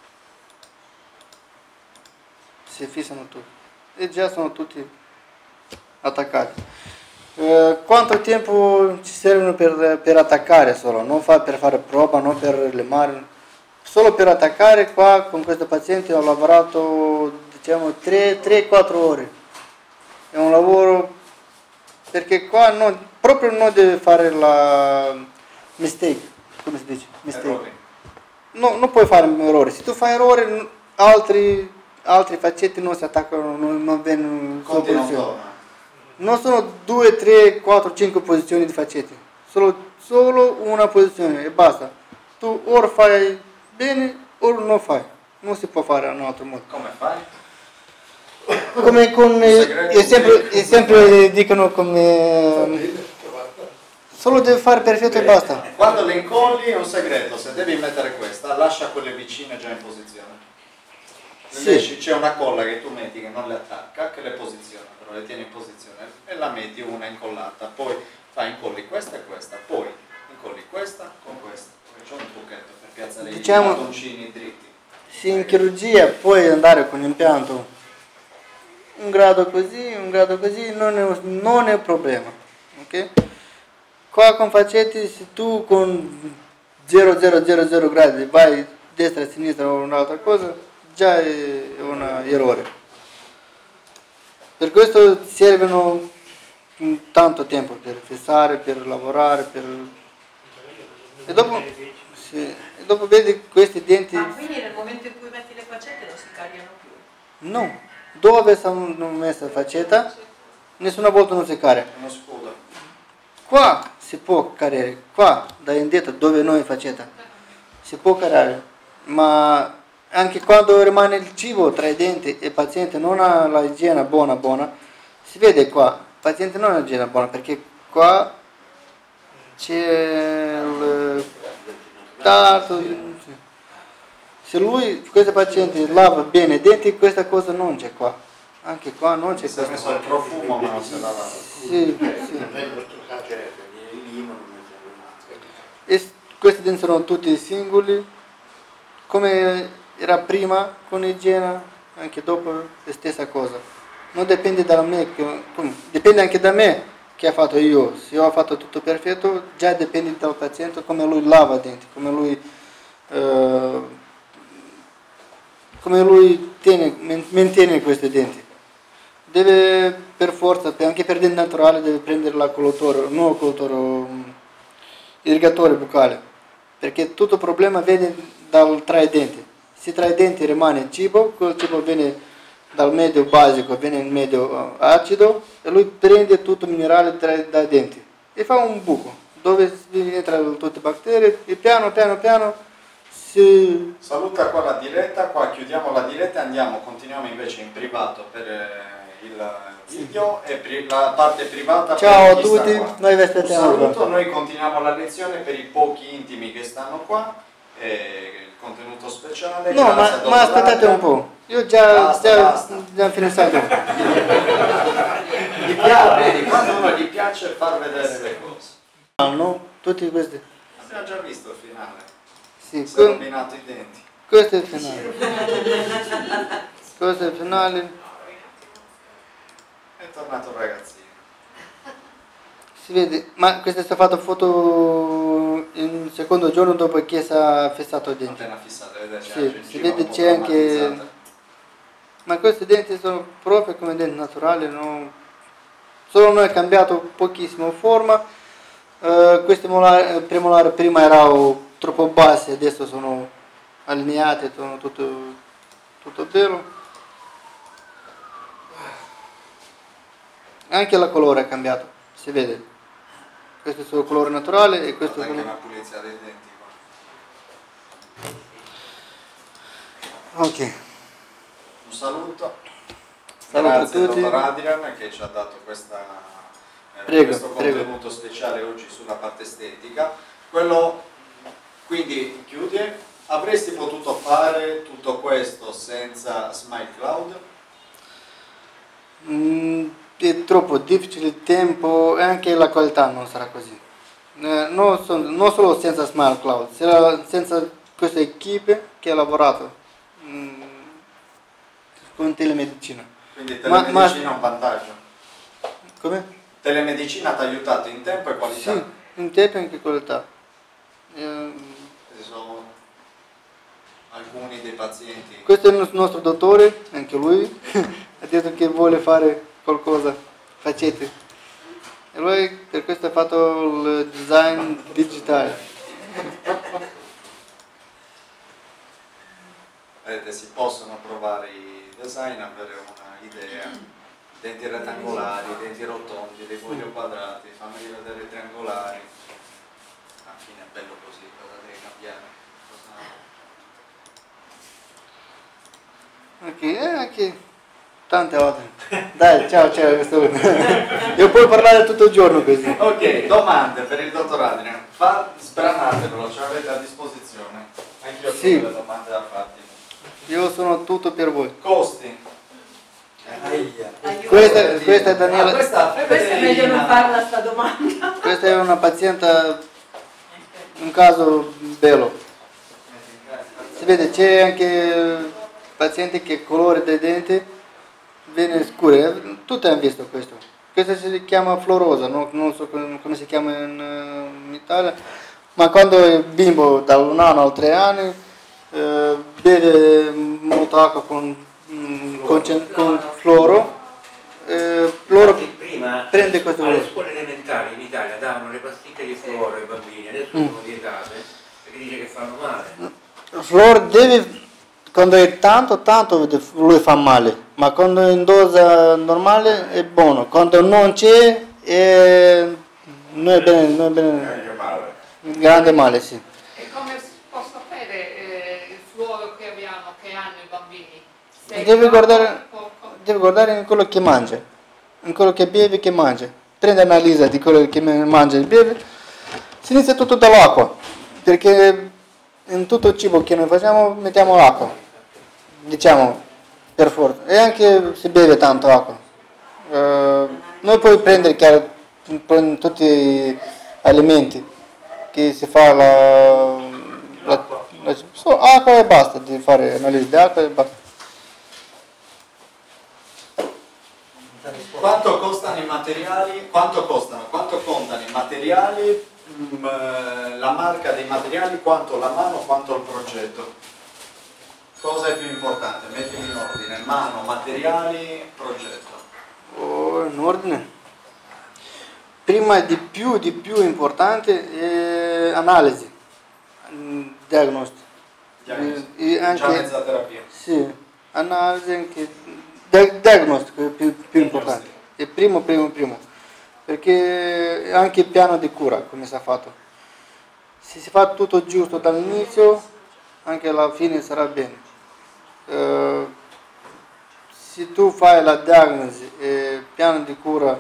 Speaker 4: si fissano tutti. E già sono tutti attaccati. Quanto tempo ci servono per attaccare solo? Non per fare prova, non per lemare, solo per attaccare. Qua con questo paziente ho lavorato diciamo 3-4 ore. È un lavoro perché qua proprio non deve fare la mistake, come si dice? Mistake. No, non puoi fare errori. Se tu fai errori, altri faccetti non si attaccano, non vengono solo posizione. Non sono 2, 3, 4, 5 posizioni di faccetti, solo una posizione e basta. Tu o fai bene o non fai, non si può fare in un altro modo.
Speaker 1: Come fai?
Speaker 4: Come con sempre dicono come solo devi fare perfetto e basta.
Speaker 1: Quando le incolli è un segreto, se devi mettere questa, lascia quelle vicine già in posizione. Invece c'è una colla che tu metti che non le attacca, che le posiziona, però le tieni in posizione e la metti una incollata, poi incolli questa e questa, poi incolli questa con questa, c'è un trucchetto per piazzare i mattoncini dritti.
Speaker 4: Sì, in chirurgia puoi andare con l'impianto un grado così, non è un problema, ok? Qua con faccetti, se tu con 0,000 gradi vai destra e sinistra o un'altra cosa, già è un errore. Per questo servono tanto tempo per fissare, per lavorare, e dopo vedi questi denti.
Speaker 7: Ma quindi nel momento in cui metti le faccette non si cariano più?
Speaker 4: No, dove sono messe la faccetta, nessuna volta non si caria.
Speaker 1: Uno scudo.
Speaker 4: Qua si può caricare, qua da indietro dove noi faccetta, si può caricare, ma anche quando rimane il cibo tra i denti e il paziente non ha la igiene buona, si vede qua, il paziente non ha l'igiene buona perché qua c'è il tarto. Se questo paziente lava bene i denti, questa cosa non c'è qua, anche qua non c'è
Speaker 1: questo. Si è messo il profumo ma non si è lavato.
Speaker 4: Sì. E questi denti sono tutti singoli, come era prima con l'igiene, anche dopo la stessa cosa. Non dipende da me, dipende anche da me che ho fatto io. Se io ho fatto tutto perfetto, già dipende dal paziente come lui lava i denti, come lui mantiene questi denti. Deve per forza, anche per denti naturali, deve prendere la collutore, un nuovo collutore, irrigatore buccale, perché tutto il problema viene tra i denti. Se tra i denti rimane il cibo, quel cibo viene dal medio basico, viene il medio acido e lui prende tutto il minerale dai denti e fa un buco dove entrano tutte le batteri e piano si...
Speaker 1: Saluta qua la diretta, qua chiudiamo la diretta e continuiamo invece in privato per il video e la parte privata.
Speaker 4: Ciao
Speaker 1: per
Speaker 4: a tutti, noi vi aspettiamo.
Speaker 1: Saluto, noi continuiamo la lezione per i pochi intimi che stanno qua, il contenuto speciale.
Speaker 4: No, ma aspettate un po', io già finito.
Speaker 1: Quando uno gli piace far vedere le cose.
Speaker 4: No? Tutti questi.
Speaker 1: Abbiamo già visto il finale.
Speaker 4: Sì,
Speaker 1: si è rovinato i denti.
Speaker 4: Questo è il finale. Questo è il finale.
Speaker 1: È tornato un ragazzino.
Speaker 4: Si vede, ma questo è stato fatto foto il secondo giorno dopo che si è fissato i denti.
Speaker 1: Appena fissato, vedete,
Speaker 4: Sì, si vede c'è anche... Ma questi denti sono proprio come denti naturali, no? Solo noi abbiamo cambiato pochissimo forma. Questi premolari prima erano troppo bassi, adesso sono allineati, sono tutto bello. Anche la colore è cambiato, si vede. Questo è il suo colore naturale e questo è
Speaker 1: anche
Speaker 4: quello...
Speaker 1: una pulizia dei denti qua.
Speaker 4: Ok.
Speaker 1: Un saluto.
Speaker 4: Saluto
Speaker 1: Grazie
Speaker 4: a tutti.
Speaker 1: dottor Adrian che ci ha dato questo
Speaker 4: Prego.
Speaker 1: contenuto speciale oggi sulla parte estetica. Quindi chiudi. Avresti potuto fare tutto questo senza Smile Cloud?
Speaker 4: È troppo difficile il tempo e anche la qualità non sarà così. Non solo senza Smile Cloud, senza questa equipe che ha lavorato con telemedicina.
Speaker 1: Quindi telemedicina è un vantaggio.
Speaker 4: Come?
Speaker 1: Telemedicina ti ha aiutato in tempo e qualità?
Speaker 4: Sì, in tempo e anche qualità.
Speaker 1: Ci sono alcuni dei pazienti.
Speaker 4: Questo è il nostro dottore, anche lui, ha detto che vuole fare qualcosa, facete. E lui per questo ha fatto il design digitale.
Speaker 1: Vedete, si possono provare i design, avere un'idea. Denti rettangolari, denti rotondi, dei fogli quadrati, fammi vedere i triangolari. Alla fine è bello così, cosa devi cambiare?
Speaker 4: Ok, anche tante altre. Dai, ciao, io puoi parlare tutto il giorno così.
Speaker 1: Ok, domande per il dottor Adrian. Sbranatelo, ce l'avete a disposizione. Anche io ho
Speaker 4: Sì.
Speaker 1: delle domande da farti.
Speaker 4: Io sono tutto per voi.
Speaker 1: Costi.
Speaker 4: Questa è Daniela.
Speaker 1: Questa
Speaker 7: è meglio non farla sta domanda.
Speaker 4: Questa è una paziente, un caso bello. Si vede, c'è anche pazienti che il colore dei denti viene scuro. Tutti hanno visto questo. Questo si chiama fluorosa, non so come si chiama in Italia, ma quando il bimbo da 1 anno a 3 anni beve molta acqua con fluoro, loro
Speaker 6: prima
Speaker 4: prende questo
Speaker 6: alle
Speaker 4: fluoro.
Speaker 6: scuole elementari in Italia davano le pasticche di fluoro ai bambini, adesso sono vietate perché dice che fanno male.
Speaker 4: Il fluoro quando è tanto lui fa male, ma quando è in dose normale è buono, quando non c'è non è bene, grande male, sì.
Speaker 8: E come si può sapere il fluoro che abbiamo, che hanno i bambini? Se
Speaker 4: Devi
Speaker 8: è
Speaker 4: guardare in quello che mangia, in quello che beve e che mangia. Prendi analisi di quello che mangia e beve. Si inizia tutto dall'acqua, perché in tutto il cibo che noi facciamo mettiamo l'acqua, diciamo, per forza. E anche se beve tanto acqua. Noi puoi prendere tutti gli alimenti che si fa solo acqua e basta, di fare analisi di acqua e basta.
Speaker 1: Quanto costano i materiali? Quanto contano i materiali? La marca dei materiali, quanto la mano, quanto il progetto? Cosa è più importante? Mettimi in ordine: mano, materiali, progetto.
Speaker 4: In ordine. Prima di più importante è analisi, diagnostico.
Speaker 1: Già mezza terapia.
Speaker 4: Sì, analisi anche diagnostico è più importante. È primo. Perché anche il piano di cura, come si è fatto. Se si fa tutto giusto dall'inizio, anche alla fine sarà bene. Se tu fai la diagnosi e il piano di cura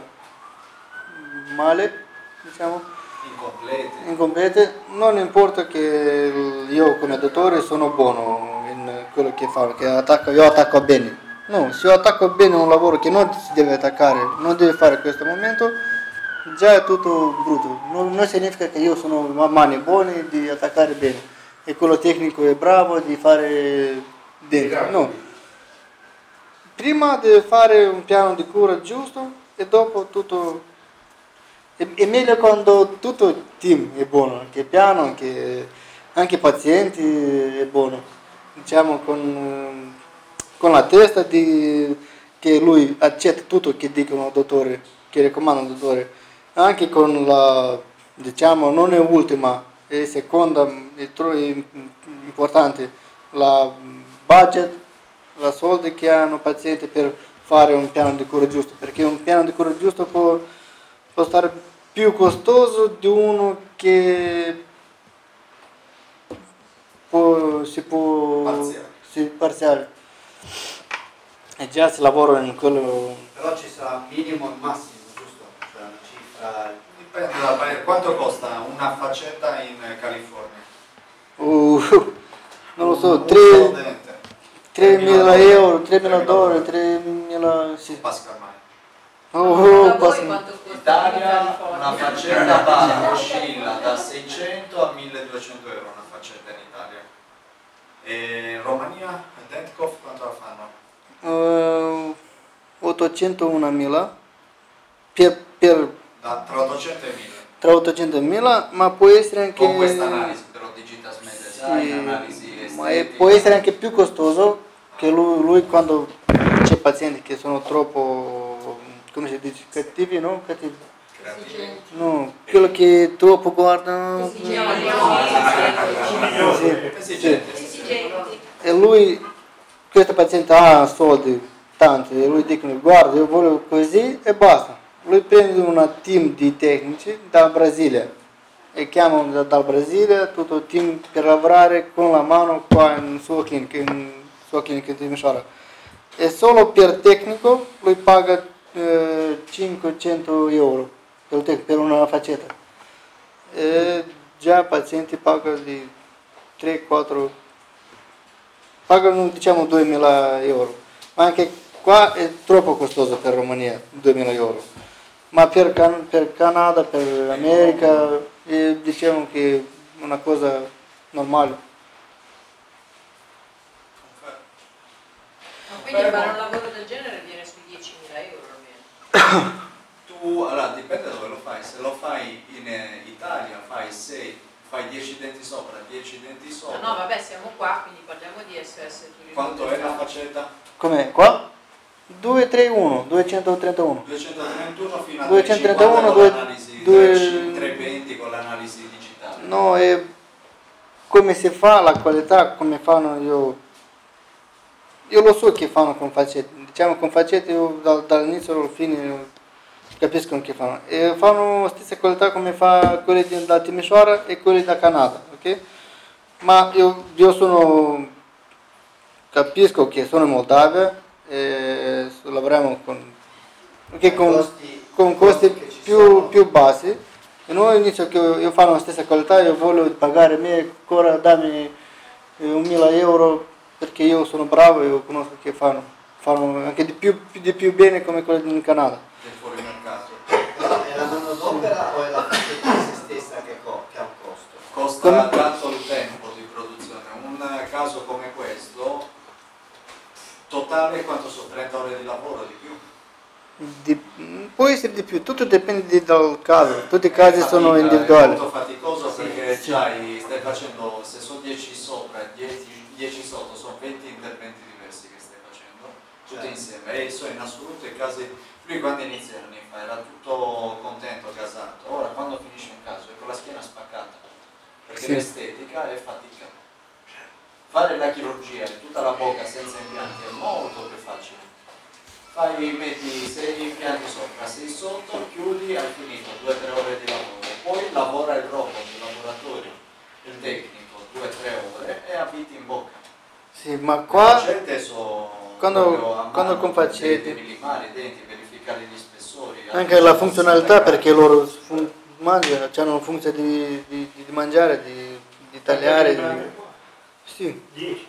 Speaker 4: male, diciamo, incomplete, non importa che io come dottore sono buono in quello che faccio, che io attacco bene. No, se io attacco bene un lavoro che non si deve attaccare, non deve fare in questo momento, già è tutto brutto. Non significa che io sono mani buone di attaccare bene e quello tecnico è bravo di fare dentro. No. Prima deve fare un piano di cura giusto e dopo tutto È meglio quando tutto il team è buono, anche il piano, anche i pazienti è buono. Diciamo con la testa che lui accetta tutto che dicono il dottore, che raccomanda il dottore. Anche con la, diciamo, non è ultima, è seconda, è importante, la budget, la soldi che hanno i pazienti per fare un piano di cura giusto, perché un piano di cura giusto può stare più costoso di uno che si può parziale. E già si lavora in quello.
Speaker 1: Però ci sarà minimo e massimo, giusto? Cioè una cifra. Dipende dal paese. Quanto costa una faccetta in California?
Speaker 4: Non lo so, 3.000 euro, 3.000 dollari, 3.000. Sì.
Speaker 1: Pasca ormai.
Speaker 4: In
Speaker 1: Italia una faccetta oscilla da 600 a 1.200 euro una faccetta in Italia. E in Romania, Dentkov, quanto la fanno?
Speaker 4: 801.000
Speaker 1: tra 800 e 1000.
Speaker 4: Tra 800.000, ma può essere anche.
Speaker 1: Con questa analisi, però Digitas Medesign, analisi estetica.
Speaker 4: Può essere anche più costoso che lui quando c'è pazienti che sono troppo, come si dice, cattivi, no? Cattivi. No, quello che troppo guardano. E lui, questo paziente ha soldi tanti, e lui dicono guarda io voglio così e basta. Lui prende una team di tecnici dal Brasile e chiamano dal Brasile tutto il team per lavorare con la mano qua in sua clinica in Timișoara. E solo per tecnico lui paga 500 euro per una faccetta. E già pazienti pagano di 3-4, pagano diciamo 2.000 euro. Ma anche qua è troppo costoso per Romania, 2.000 euro. Ma per Canada, per America, diciamo che è una cosa normale.
Speaker 7: Ma quindi fare un lavoro del genere viene sui 10.000 euro almeno?
Speaker 1: Tu, allora, dipende da dove lo fai. Se lo fai in Italia, fai 10 denti sopra, 10 denti sopra.
Speaker 7: No, vabbè, siamo qua, quindi parliamo di SS Turismo.
Speaker 1: Quanto è la faccetta?
Speaker 4: Com'è? Qua? 231, 231.
Speaker 1: 231 fino a
Speaker 4: 231,
Speaker 1: 320 con l'analisi digitale.
Speaker 4: No, è come si fa la qualità, come fanno io lo so che fanno con faccette, diciamo con faccette io dall'inizio alla fine capiscono che fanno. E fanno la stessa qualità come fa quelli da Timișoara e quelli da Canada, ok? Ma io capisco che sono in Moldavia e lavoriamo con costi più bassi e noi all'inizio che io fanno la stessa qualità io voglio pagare me ancora dammi 1.000 euro perché io sono bravo e io conosco che fanno anche di più bene come quelli in Canada.
Speaker 1: Del fuori mercato.
Speaker 2: È la manodopera o è la faccetta in se stessa che ha un costo?
Speaker 1: Costa tanto il tempo di produzione. Un caso come questo totale quanto sono 30 ore di lavoro di più?
Speaker 4: Può essere di più, tutto dipende dal caso, tutti i casi sono individuali.
Speaker 1: È molto faticoso perché stai facendo, se sono 10 sopra e 10 sotto, sono 20 interventi diversi che stai facendo, tutti insieme. E sono in assoluto i casi, lui quando inizia era tutto contento, gasato, ora quando finisce un caso è con la schiena spaccata, perché l'estetica è fatica. Fare la chirurgia in tutta la bocca senza impianti è molto più facile. Metti 6 impianti sopra, 6 sotto, chiudi, hai finito 2-3 ore di lavoro. Poi lavora il robot, il laboratorio, il tecnico, 2-3 ore e abiti in bocca.
Speaker 4: Sì, ma qua
Speaker 1: quando
Speaker 4: con faccette
Speaker 1: devi limare i denti, verificare gli spessori.
Speaker 4: Anche la funzionalità perché loro mangiano, hanno la funzione di mangiare, di tagliare. Sì.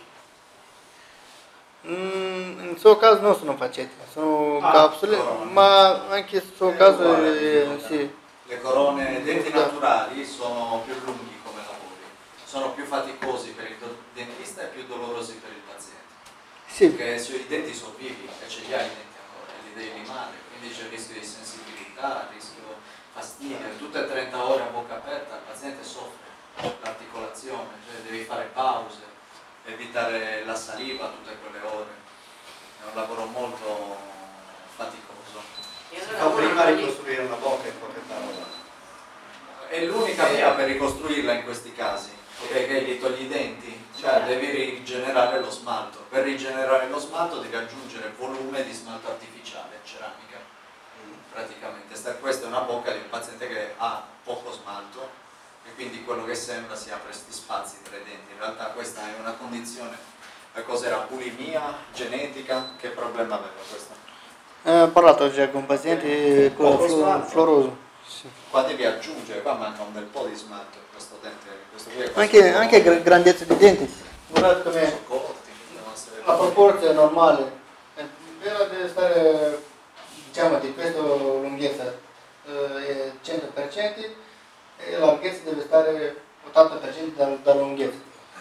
Speaker 4: In suo caso non sono faccette, sono capsule, ma anche in suo caso sì.
Speaker 1: Le corone, i denti naturali sono più lunghi come lavori, sono più faticosi per il dentista e più dolorosi per il paziente.
Speaker 4: Sì.
Speaker 1: Perché i denti sono vivi e ce li hai i denti ancora, li devi limare, quindi c'è il rischio di sensibilità, il rischio
Speaker 2: fastidio, tutte e 30 ore a bocca aperta, il paziente soffre l'articolazione, cioè devi fare pause, evitare la saliva tutte quelle ore. È un lavoro molto faticoso.
Speaker 10: E
Speaker 2: Si
Speaker 10: allora
Speaker 2: fa prima
Speaker 10: uno
Speaker 2: ricostruire una bocca in poche parole. È l'unica via per ricostruirla in questi casi, perché gli togli i denti, cioè devi rigenerare lo smalto. Per rigenerare lo smalto devi aggiungere volume di smalto artificiale, ceramica. Praticamente, questa è una bocca di un paziente che ha poco smalto e quindi quello che sembra si apre questi spazi tra i denti. In realtà questa è una condizione, cos'era? Bulimia, genetica, che problema aveva questa?
Speaker 4: Ho parlato già con pazienti con fluoroso. Sì.
Speaker 2: Qua devi aggiungere, qua manca un bel po' di smalto in questo dente. Questo qui è
Speaker 4: Anche grandezza di denti. Guardate come la proporzione è normale. Il vero deve stare, diciamo, di questa lunghezza è 100% e la larghezza deve stare 80% dalla lunghezza.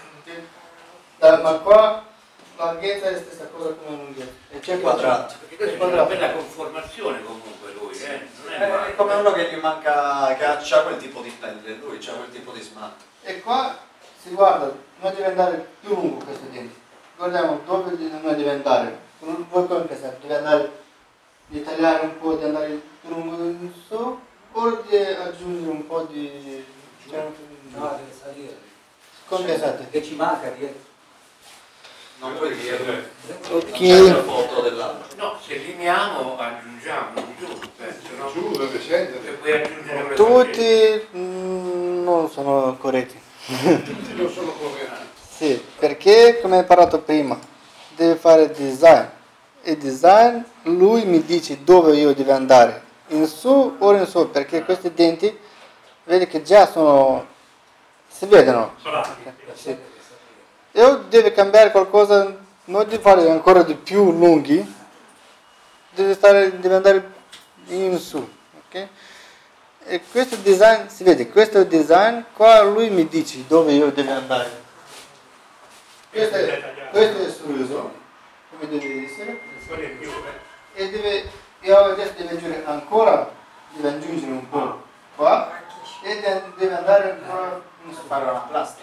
Speaker 4: Ma qua la larghezza è la stessa cosa come la lunghezza. È
Speaker 2: quadrato.
Speaker 6: Perché questo è una bella conformazione comunque lui, non è male.
Speaker 2: È come uno che gli manca, che ha quel tipo di pelle, lui ha quel tipo di smalto.
Speaker 4: E qua si guarda, non deve andare più lungo questo dente. Guardiamo dove non deve andare. Voi come pensate? Deve andare di tagliare un po', di andare più lungo in su o di aggiungere un po' di...
Speaker 11: No, deve salire.
Speaker 4: Come pensate?
Speaker 11: Che ci manca dietro.
Speaker 2: Non puoi dire.
Speaker 4: Ok.
Speaker 2: Non c'è la foto dell'altro.
Speaker 6: No, se limiamo aggiungiamo giù, penso, no?
Speaker 5: Giù deve scendere.
Speaker 6: Se puoi aggiungere una
Speaker 4: Tutti non sono corretti.
Speaker 5: Tutti non sono corretti.
Speaker 4: Sì, perché come hai parlato prima, deve fare design. E design, lui mi dice dove io devo andare, in su o in su, perché questi denti, vedi che già sono, si vedono. Sì. Io devo cambiare qualcosa, non di fare ancora di più lunghi, deve andare in su, ok? E questo design, si vede, questo design, qua lui mi dice dove io devo andare. Questo è il sorriso, come deve essere. E io adesso devo aggiungere ancora, deve aggiungere un po' qua e deve andare ancora in su.
Speaker 2: Fare una plastica.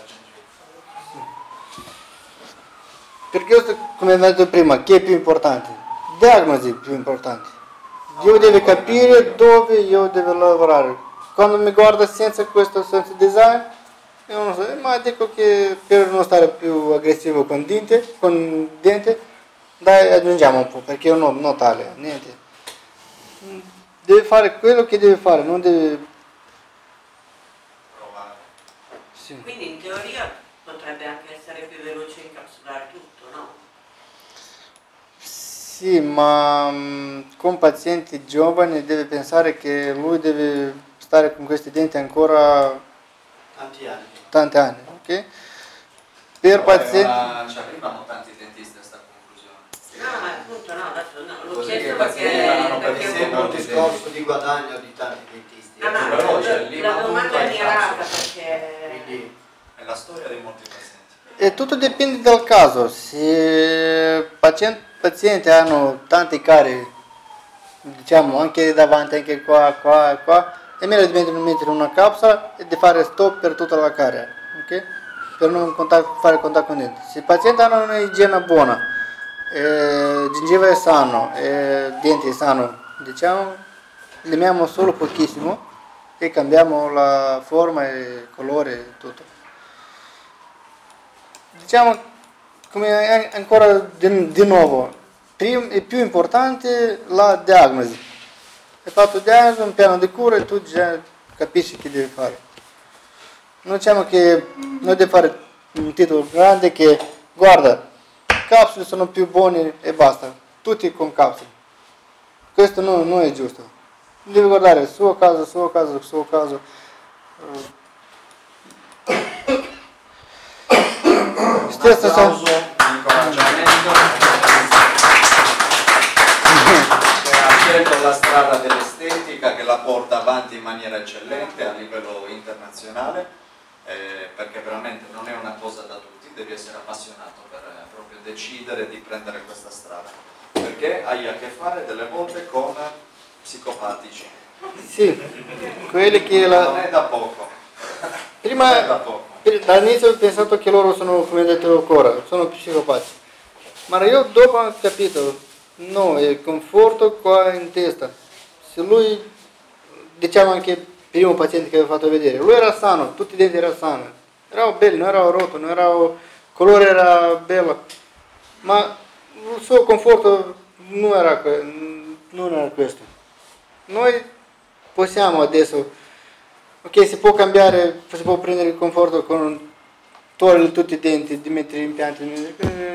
Speaker 4: Perché questo, come ho detto prima, che è più importante? Diagnosi è più importante. Io devo capire dove io devo lavorare. Quando mi guarda senza questo senso design, io non so, ma dico che per non stare più aggressivo con dente, dai aggiungiamo un po', perché io non taglio, niente. Deve fare quello che deve fare, non deve...
Speaker 2: Provare.
Speaker 4: Sì.
Speaker 10: Quindi in teoria potrebbe anche essere più veloce incapsulare tutto, no?
Speaker 4: Sì, ma con pazienti giovani deve pensare che lui deve stare con questi denti ancora tanti anni, ok? Per pazienti...
Speaker 2: Ci arrivano tanti dentisti a questa conclusione.
Speaker 10: No, ma appunto no, adesso no, l'ho
Speaker 2: Così
Speaker 10: chiesto
Speaker 2: che
Speaker 10: perché
Speaker 2: sembra un
Speaker 12: discorso di guadagno di tanti dentisti.
Speaker 10: no, no, la domanda è mirata perché
Speaker 2: Quindi è la storia di molti pazienti.
Speaker 4: E tutto dipende dal caso. Se pazienti hanno tanti cari, diciamo anche davanti, anche qua, è meglio di mettere una capsula e di fare stop per tutta la carie, ok? Per non fare contatto con i denti. Se i pazienti hanno un'igiene buona, gengiva è sano, denti è sano, diciamo, limiamo solo pochissimo e cambiamo la forma e il colore e tutto. Diciamo, come ancora di nuovo, è più importante la diagnosi. Hai fatto diagnosi, un piano di cura e tu già capisci che devi fare. Non diciamo che non devi fare un titolo grande che, guarda, capsule sono più buone e basta, tutti con capsule. Questo non è giusto. Devi guardare il suo caso, il suo caso, il suo caso. Stesso
Speaker 2: applauso, un incoraggiamento. Ha scelto la strada dell'estetica che la porta avanti in maniera eccellente a livello internazionale, perché veramente non è una cosa da tutti, devi essere appassionato per proprio decidere di prendere questa strada, perché hai a che fare delle volte con psicopatici,
Speaker 4: Sì, quelli che
Speaker 2: Non è da poco.
Speaker 4: prima
Speaker 2: Non è da poco.
Speaker 4: dall'inizio ho pensato che loro sono, come detto ancora, sono psicopatici. Ma io dopo ho capito, no, è il conforto qua in testa. Se lui, diciamo anche il primo paziente che avevo fatto vedere, lui era sano, tutti i denti erano sani, erano belli, non erano rotti, non erano, il colore era bello, ma il suo conforto non era questo. Noi possiamo adesso, ok, si può cambiare, si può prendere il conforto con togliere tutti i denti, di mettere impianti,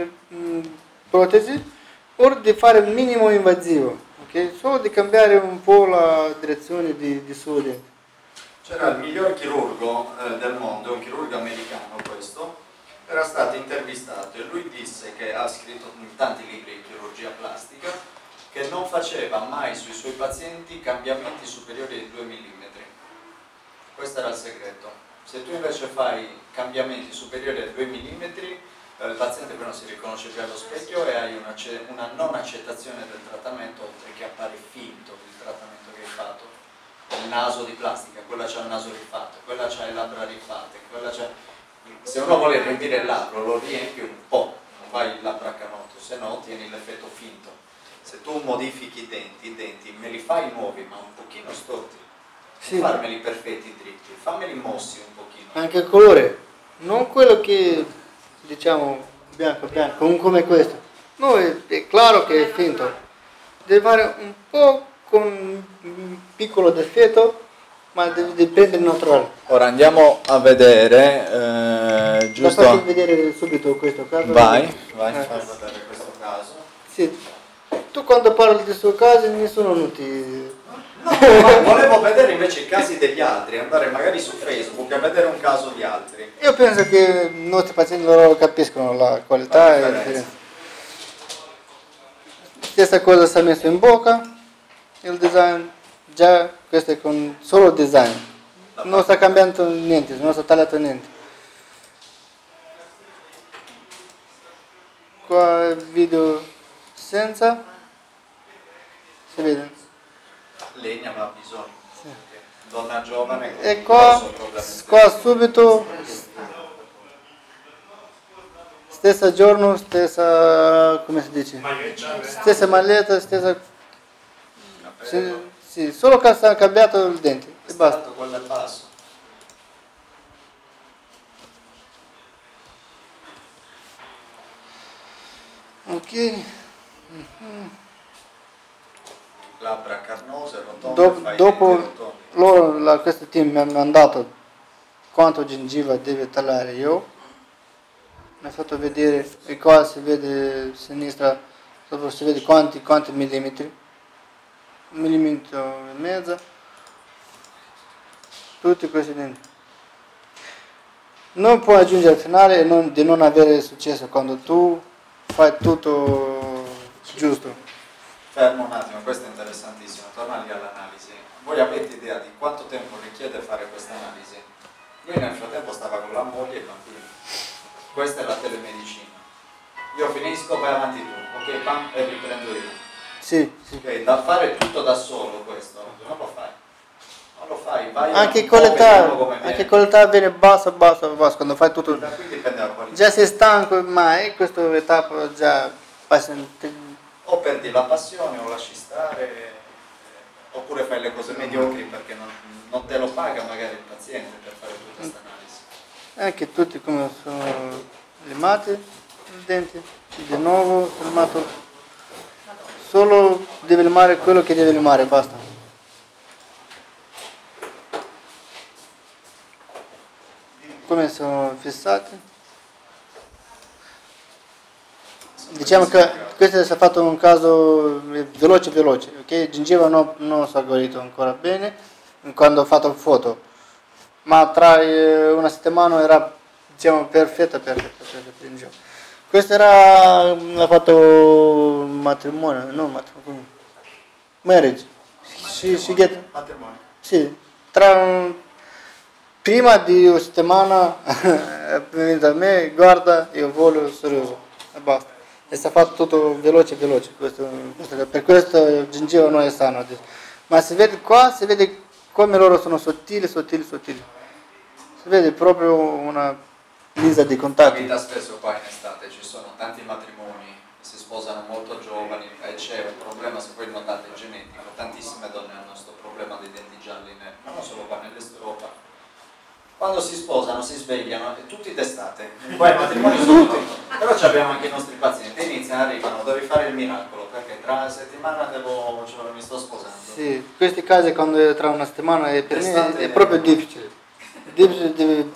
Speaker 4: protesi, o di fare il minimo invasivo, ok? Solo di cambiare un po' la direzione di suo dente.
Speaker 2: C'era il miglior chirurgo del mondo, un chirurgo americano questo, era stato intervistato e lui disse che ha scritto in tanti libri di chirurgia plastica che non faceva mai sui suoi pazienti cambiamenti superiori ai 2 mm. Questo era il segreto. Se tu invece fai cambiamenti superiori ai 2 mm, il paziente poi non si riconosce più allo specchio e hai una non accettazione del trattamento, oltre che appare finto il trattamento che hai fatto. Il naso di plastica, quella c'ha il naso rifatto, quella c'ha le labbra rifatte, quella c'ha... Se uno vuole riempire il labbro lo riempi un po', non vai il labbro a canotto, se no ottieni l'effetto finto. Se tu modifichi i denti me li fai nuovi ma un pochino storti,
Speaker 4: Sì.
Speaker 2: farmeli perfetti dritti, fammeli mossi un pochino.
Speaker 4: Anche il colore, non quello che diciamo bianco, come questo. No, è chiaro che è finto. Deve fare un po' con un piccolo difetto, ma deve prendere naturale.
Speaker 2: Ora andiamo a vedere, giusto?
Speaker 4: La faccio vedere subito questo caso.
Speaker 2: Vai, fai vedere questo caso.
Speaker 4: Sì. Tu quando parli del suo caso nessuno non ti...
Speaker 2: No, ma volevo vedere invece i casi degli altri, andare magari su Facebook a vedere un caso di altri.
Speaker 4: Io penso che i nostri pazienti loro capiscono la qualità e la differenza. Stessa cosa si è messo in bocca, il design, già questo è con solo design. Non sta cambiando niente, non sta tagliato niente. Qua il video senza, si vede.
Speaker 2: Legna ma ha bisogno. Sì. Donna giovane.
Speaker 4: E qua subito, stessa giorno, stessa, come si dice? Stessa maglietta, stessa... Sì, solo che sta cambiato il dente e basta.
Speaker 2: Quello è basso.
Speaker 4: Ok.
Speaker 2: Labbra carnose, rotonde,
Speaker 4: dopo loro, questo team mi hanno dato quanto gengiva deve tagliare io. Mi ha fatto vedere, e qua si vede a sinistra, dopo si vede quanti millimetri. 1,5 millimetri. Tutti questi denti. Non puoi aggiungere al finale di non avere successo quando tu fai tutto giusto.
Speaker 2: Fermo un attimo, questo è interessantissimo, torna lì all'analisi. Voi avete idea di quanto tempo richiede fare questa analisi? Lui nel frattempo stava con la moglie e i bambini. Questa è la telemedicina. Io finisco, vai avanti tu, ok, pam, e riprendo io.
Speaker 4: Sì.
Speaker 2: Ok, da fare tutto da solo questo, non lo fai. Non lo fai, vai
Speaker 4: anche con l'età viene basso, quando fai tutto.
Speaker 2: Da qui dipende dalla qualità.
Speaker 4: Già sei stanco, ma in questa età già passa.
Speaker 2: O perdi la passione o lasci stare, oppure fai le cose mediocri perché non te lo paga magari il paziente per fare tutta questa analisi.
Speaker 4: Anche tutti come sono limati i denti, di nuovo limato, solo deve limare quello che deve limare, basta. Come sono fissati? Diciamo che questo è stato un caso veloce, ok? Gengiva non si è guarito ancora bene quando ho fatto foto, ma tra una settimana era, diciamo, perfetta. Questo era, l'ha fatto matrimonio, marriage.
Speaker 2: Matrimonio.
Speaker 4: Sì, prima di una settimana è venuto a me, guarda, io voglio serioso, e basta. E si è fatto tutto veloce, per questo gengiva non è sano. Ma si vede qua, si vede come loro sono sottili, sottili, sottili. Si vede proprio una lisa di contatto.
Speaker 2: Capita spesso qua in estate, ci sono tanti matrimoni, si sposano molto giovani e c'è un problema, se voi notate, genetico. Tantissime donne hanno questo problema dei denti gialli, ma non solo qua nell'est Europa. Quando si sposano, si svegliano, e tutti d'estate. Qua i matrimoni sono tutti. Però abbiamo anche i nostri pazienti, iniziano, arrivano, devi fare il miracolo, perché tra una settimana mi sto sposando.
Speaker 4: Sì, questi casi quando tra una settimana per me è proprio difficile. Difficile,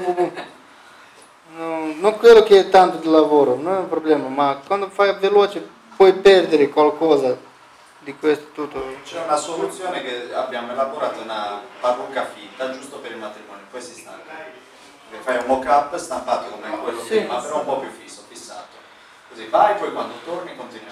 Speaker 4: non quello che è tanto di lavoro, non è un problema, ma quando fai veloce puoi perdere qualcosa di questo tutto.
Speaker 2: C'è una soluzione che abbiamo elaborato, una parrucca finta, giusto per il matrimonio, poi si stampa. Fai un mock-up stampato come quello prima, però un po' più fisso, fissato. Così vai, poi quando torni continuiamo.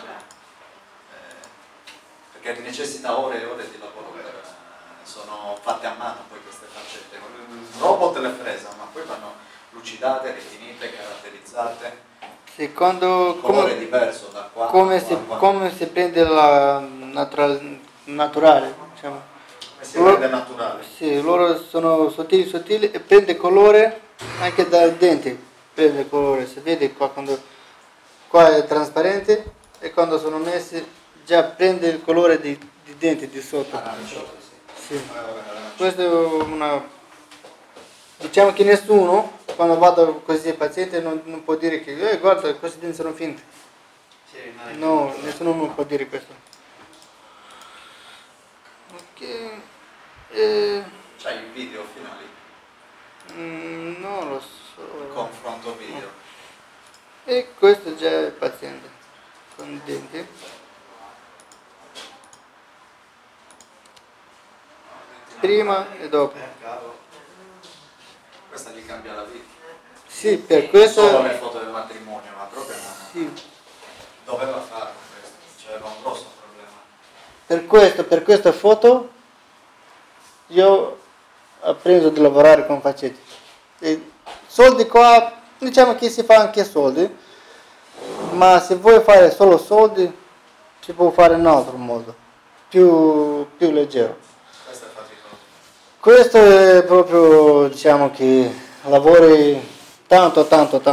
Speaker 2: Perché necessita ore e ore di lavoro. Sono fatte a mano poi queste faccette. Un robot le fresa, ma poi vanno lucidate, rifinite, caratterizzate.
Speaker 4: Sì, quando,
Speaker 2: colore diverso da qua.
Speaker 4: Come si prende la naturale, diciamo.
Speaker 2: Come si prende naturale?
Speaker 4: Sì, loro sono sottili sottili e prende colore anche dai denti. Prende colore, si vede qua quando qua è trasparente e quando sono messi già prende il colore di denti di sotto. Sì. Questo è una... Diciamo che nessuno, quando vado così ai pazienti, non può dire che guarda, questi denti sono finti. No, nessuno può dire questo. Ok.
Speaker 2: C'hai i video finali?
Speaker 4: Non lo so.
Speaker 2: Il confronto video.
Speaker 4: E questo è già il paziente con i denti. Prima e dopo.
Speaker 2: Questa gli cambia la vita.
Speaker 4: Sì, per questo...
Speaker 2: Non solo le foto del matrimonio, ma proprio
Speaker 4: sì.
Speaker 2: Doveva farlo questo, c'era un grosso problema.
Speaker 4: Per questa foto io ho appreso a lavorare con facetti. E soldi qua, diciamo che si fa anche soldi, ma se vuoi fare solo soldi, si può fare in un altro modo, più leggero. Questo è proprio, diciamo che lavori tanto,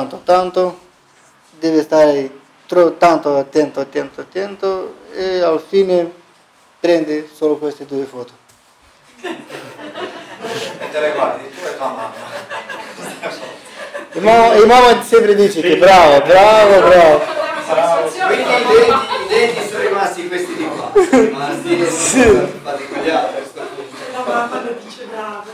Speaker 4: devi stare tanto attento e al fine prendi solo queste due foto.
Speaker 2: E te le guardi tu e tua
Speaker 4: E
Speaker 2: mamma.
Speaker 4: mamma sempre dice che bravo.
Speaker 12: Quindi i denti sono rimasti questi di qua, sono rimasti fatti con gli altri.
Speaker 9: La mamma lo dice bravo.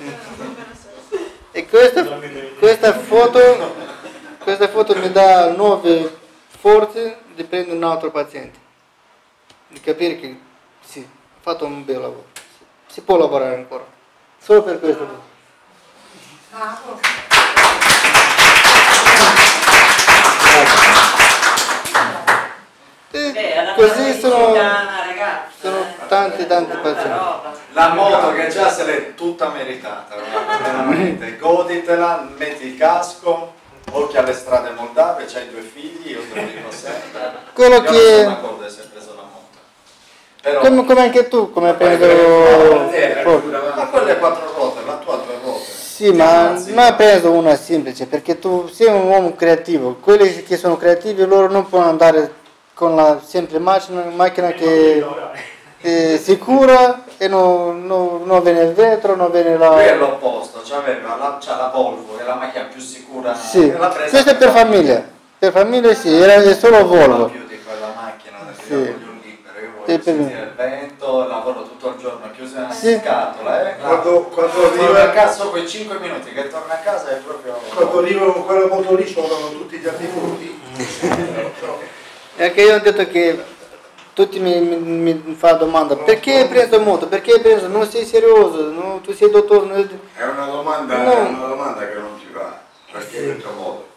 Speaker 4: E questa foto mi dà 9 forze di prendere un altro paziente, di capire che sì, ho fatto un bel lavoro, si può lavorare ancora, solo per questo.
Speaker 9: Bravo.
Speaker 4: Così sono tanti pazienti.
Speaker 2: La moto che già se l'è tutta meritata, veramente. Goditela, metti il casco, occhi alle strade moldave, c'hai 2 figli, io te lo dico sempre.
Speaker 4: Quello
Speaker 2: io
Speaker 4: che...
Speaker 2: non sono d'accordo di essere preso la moto. Però...
Speaker 4: Come anche tu, come hai preso...
Speaker 2: Ma quelle 4 ruote, la tua 2 ruote.
Speaker 4: Sì, ma non hai preso una semplice, perché tu sei un uomo creativo. Quelli che sono creativi, loro non possono andare con la semplice macchina che è sicura e non viene il vetro, non viene la...
Speaker 2: Lui è l'opposto, c'ha la Volvo, che è la macchina più sicura.
Speaker 4: Sì, questo è per famiglia. Per famiglia sì, era solo Volvo.
Speaker 2: Più di quella macchina, perché
Speaker 4: sì.
Speaker 2: Io voglio un libero, io voglio sentire il vento, lavoro tutto il giorno, chiuso in una scatola.
Speaker 5: Quando
Speaker 2: arriva a casa, quei 5 minuti che torna a casa è proprio...
Speaker 5: Quando arrivano con quella moto lì suonano tutti gli altri frutti.
Speaker 4: E anche io ho detto che tutti mi fanno domanda, perché hai preso moto? Perché hai preso? Non sei serioso, no? Tu sei dottore.
Speaker 13: È una domanda,
Speaker 4: no.
Speaker 13: È una domanda che non si fa, perché hai preso moto?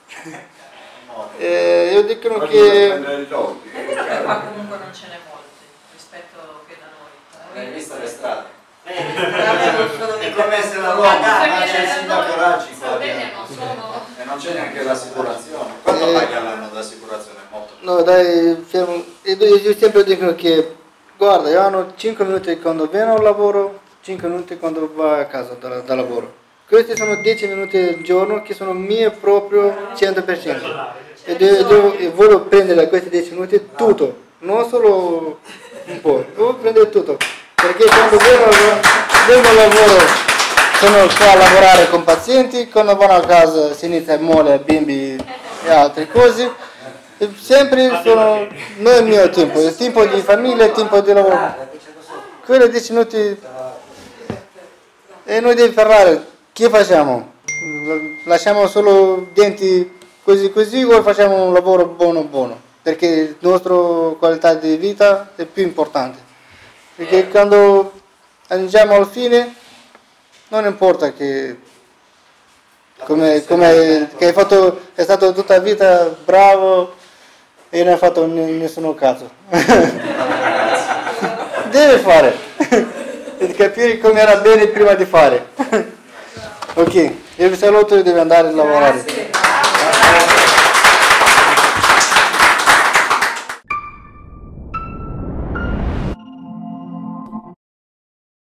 Speaker 4: Io dicono che...
Speaker 7: Ma comunque non ce n'è molti rispetto che da noi.
Speaker 2: Hai visto le strade?
Speaker 12: È come se la Roma c'è il sindaco Raggi qua.
Speaker 2: E non c'è neanche l'assicurazione. Quanto paghi all'anno d'assicurazione moto?
Speaker 4: No dai, fermo. Io sempre dico che guarda, io hanno 5 minuti quando vengo al lavoro, 5 minuti quando vado a casa da lavoro. Questi sono 10 minuti al giorno che sono mie proprio 100%. E voglio prendere questi 10 minuti tutto, non solo un po', devo prendere tutto. Perché quando vengo al lavoro sono qua a lavorare con pazienti, quando vanno a casa si inizia a mole, bimbi e altre cose. E sempre sono, non è il mio tempo, è il tempo di famiglia, il tempo di lavoro. Quelli 10 minuti e noi devi parlare, che facciamo? Lasciamo solo denti così o facciamo un lavoro buono? Perché la nostra qualità di vita è più importante. Perché quando andiamo al fine non importa che hai fatto, è stato tutta la vita bravo e non hai fatto nessuno caso. Deve fare, devi capire come era bene prima di fare. Ok, io vi saluto e devo andare a lavorare.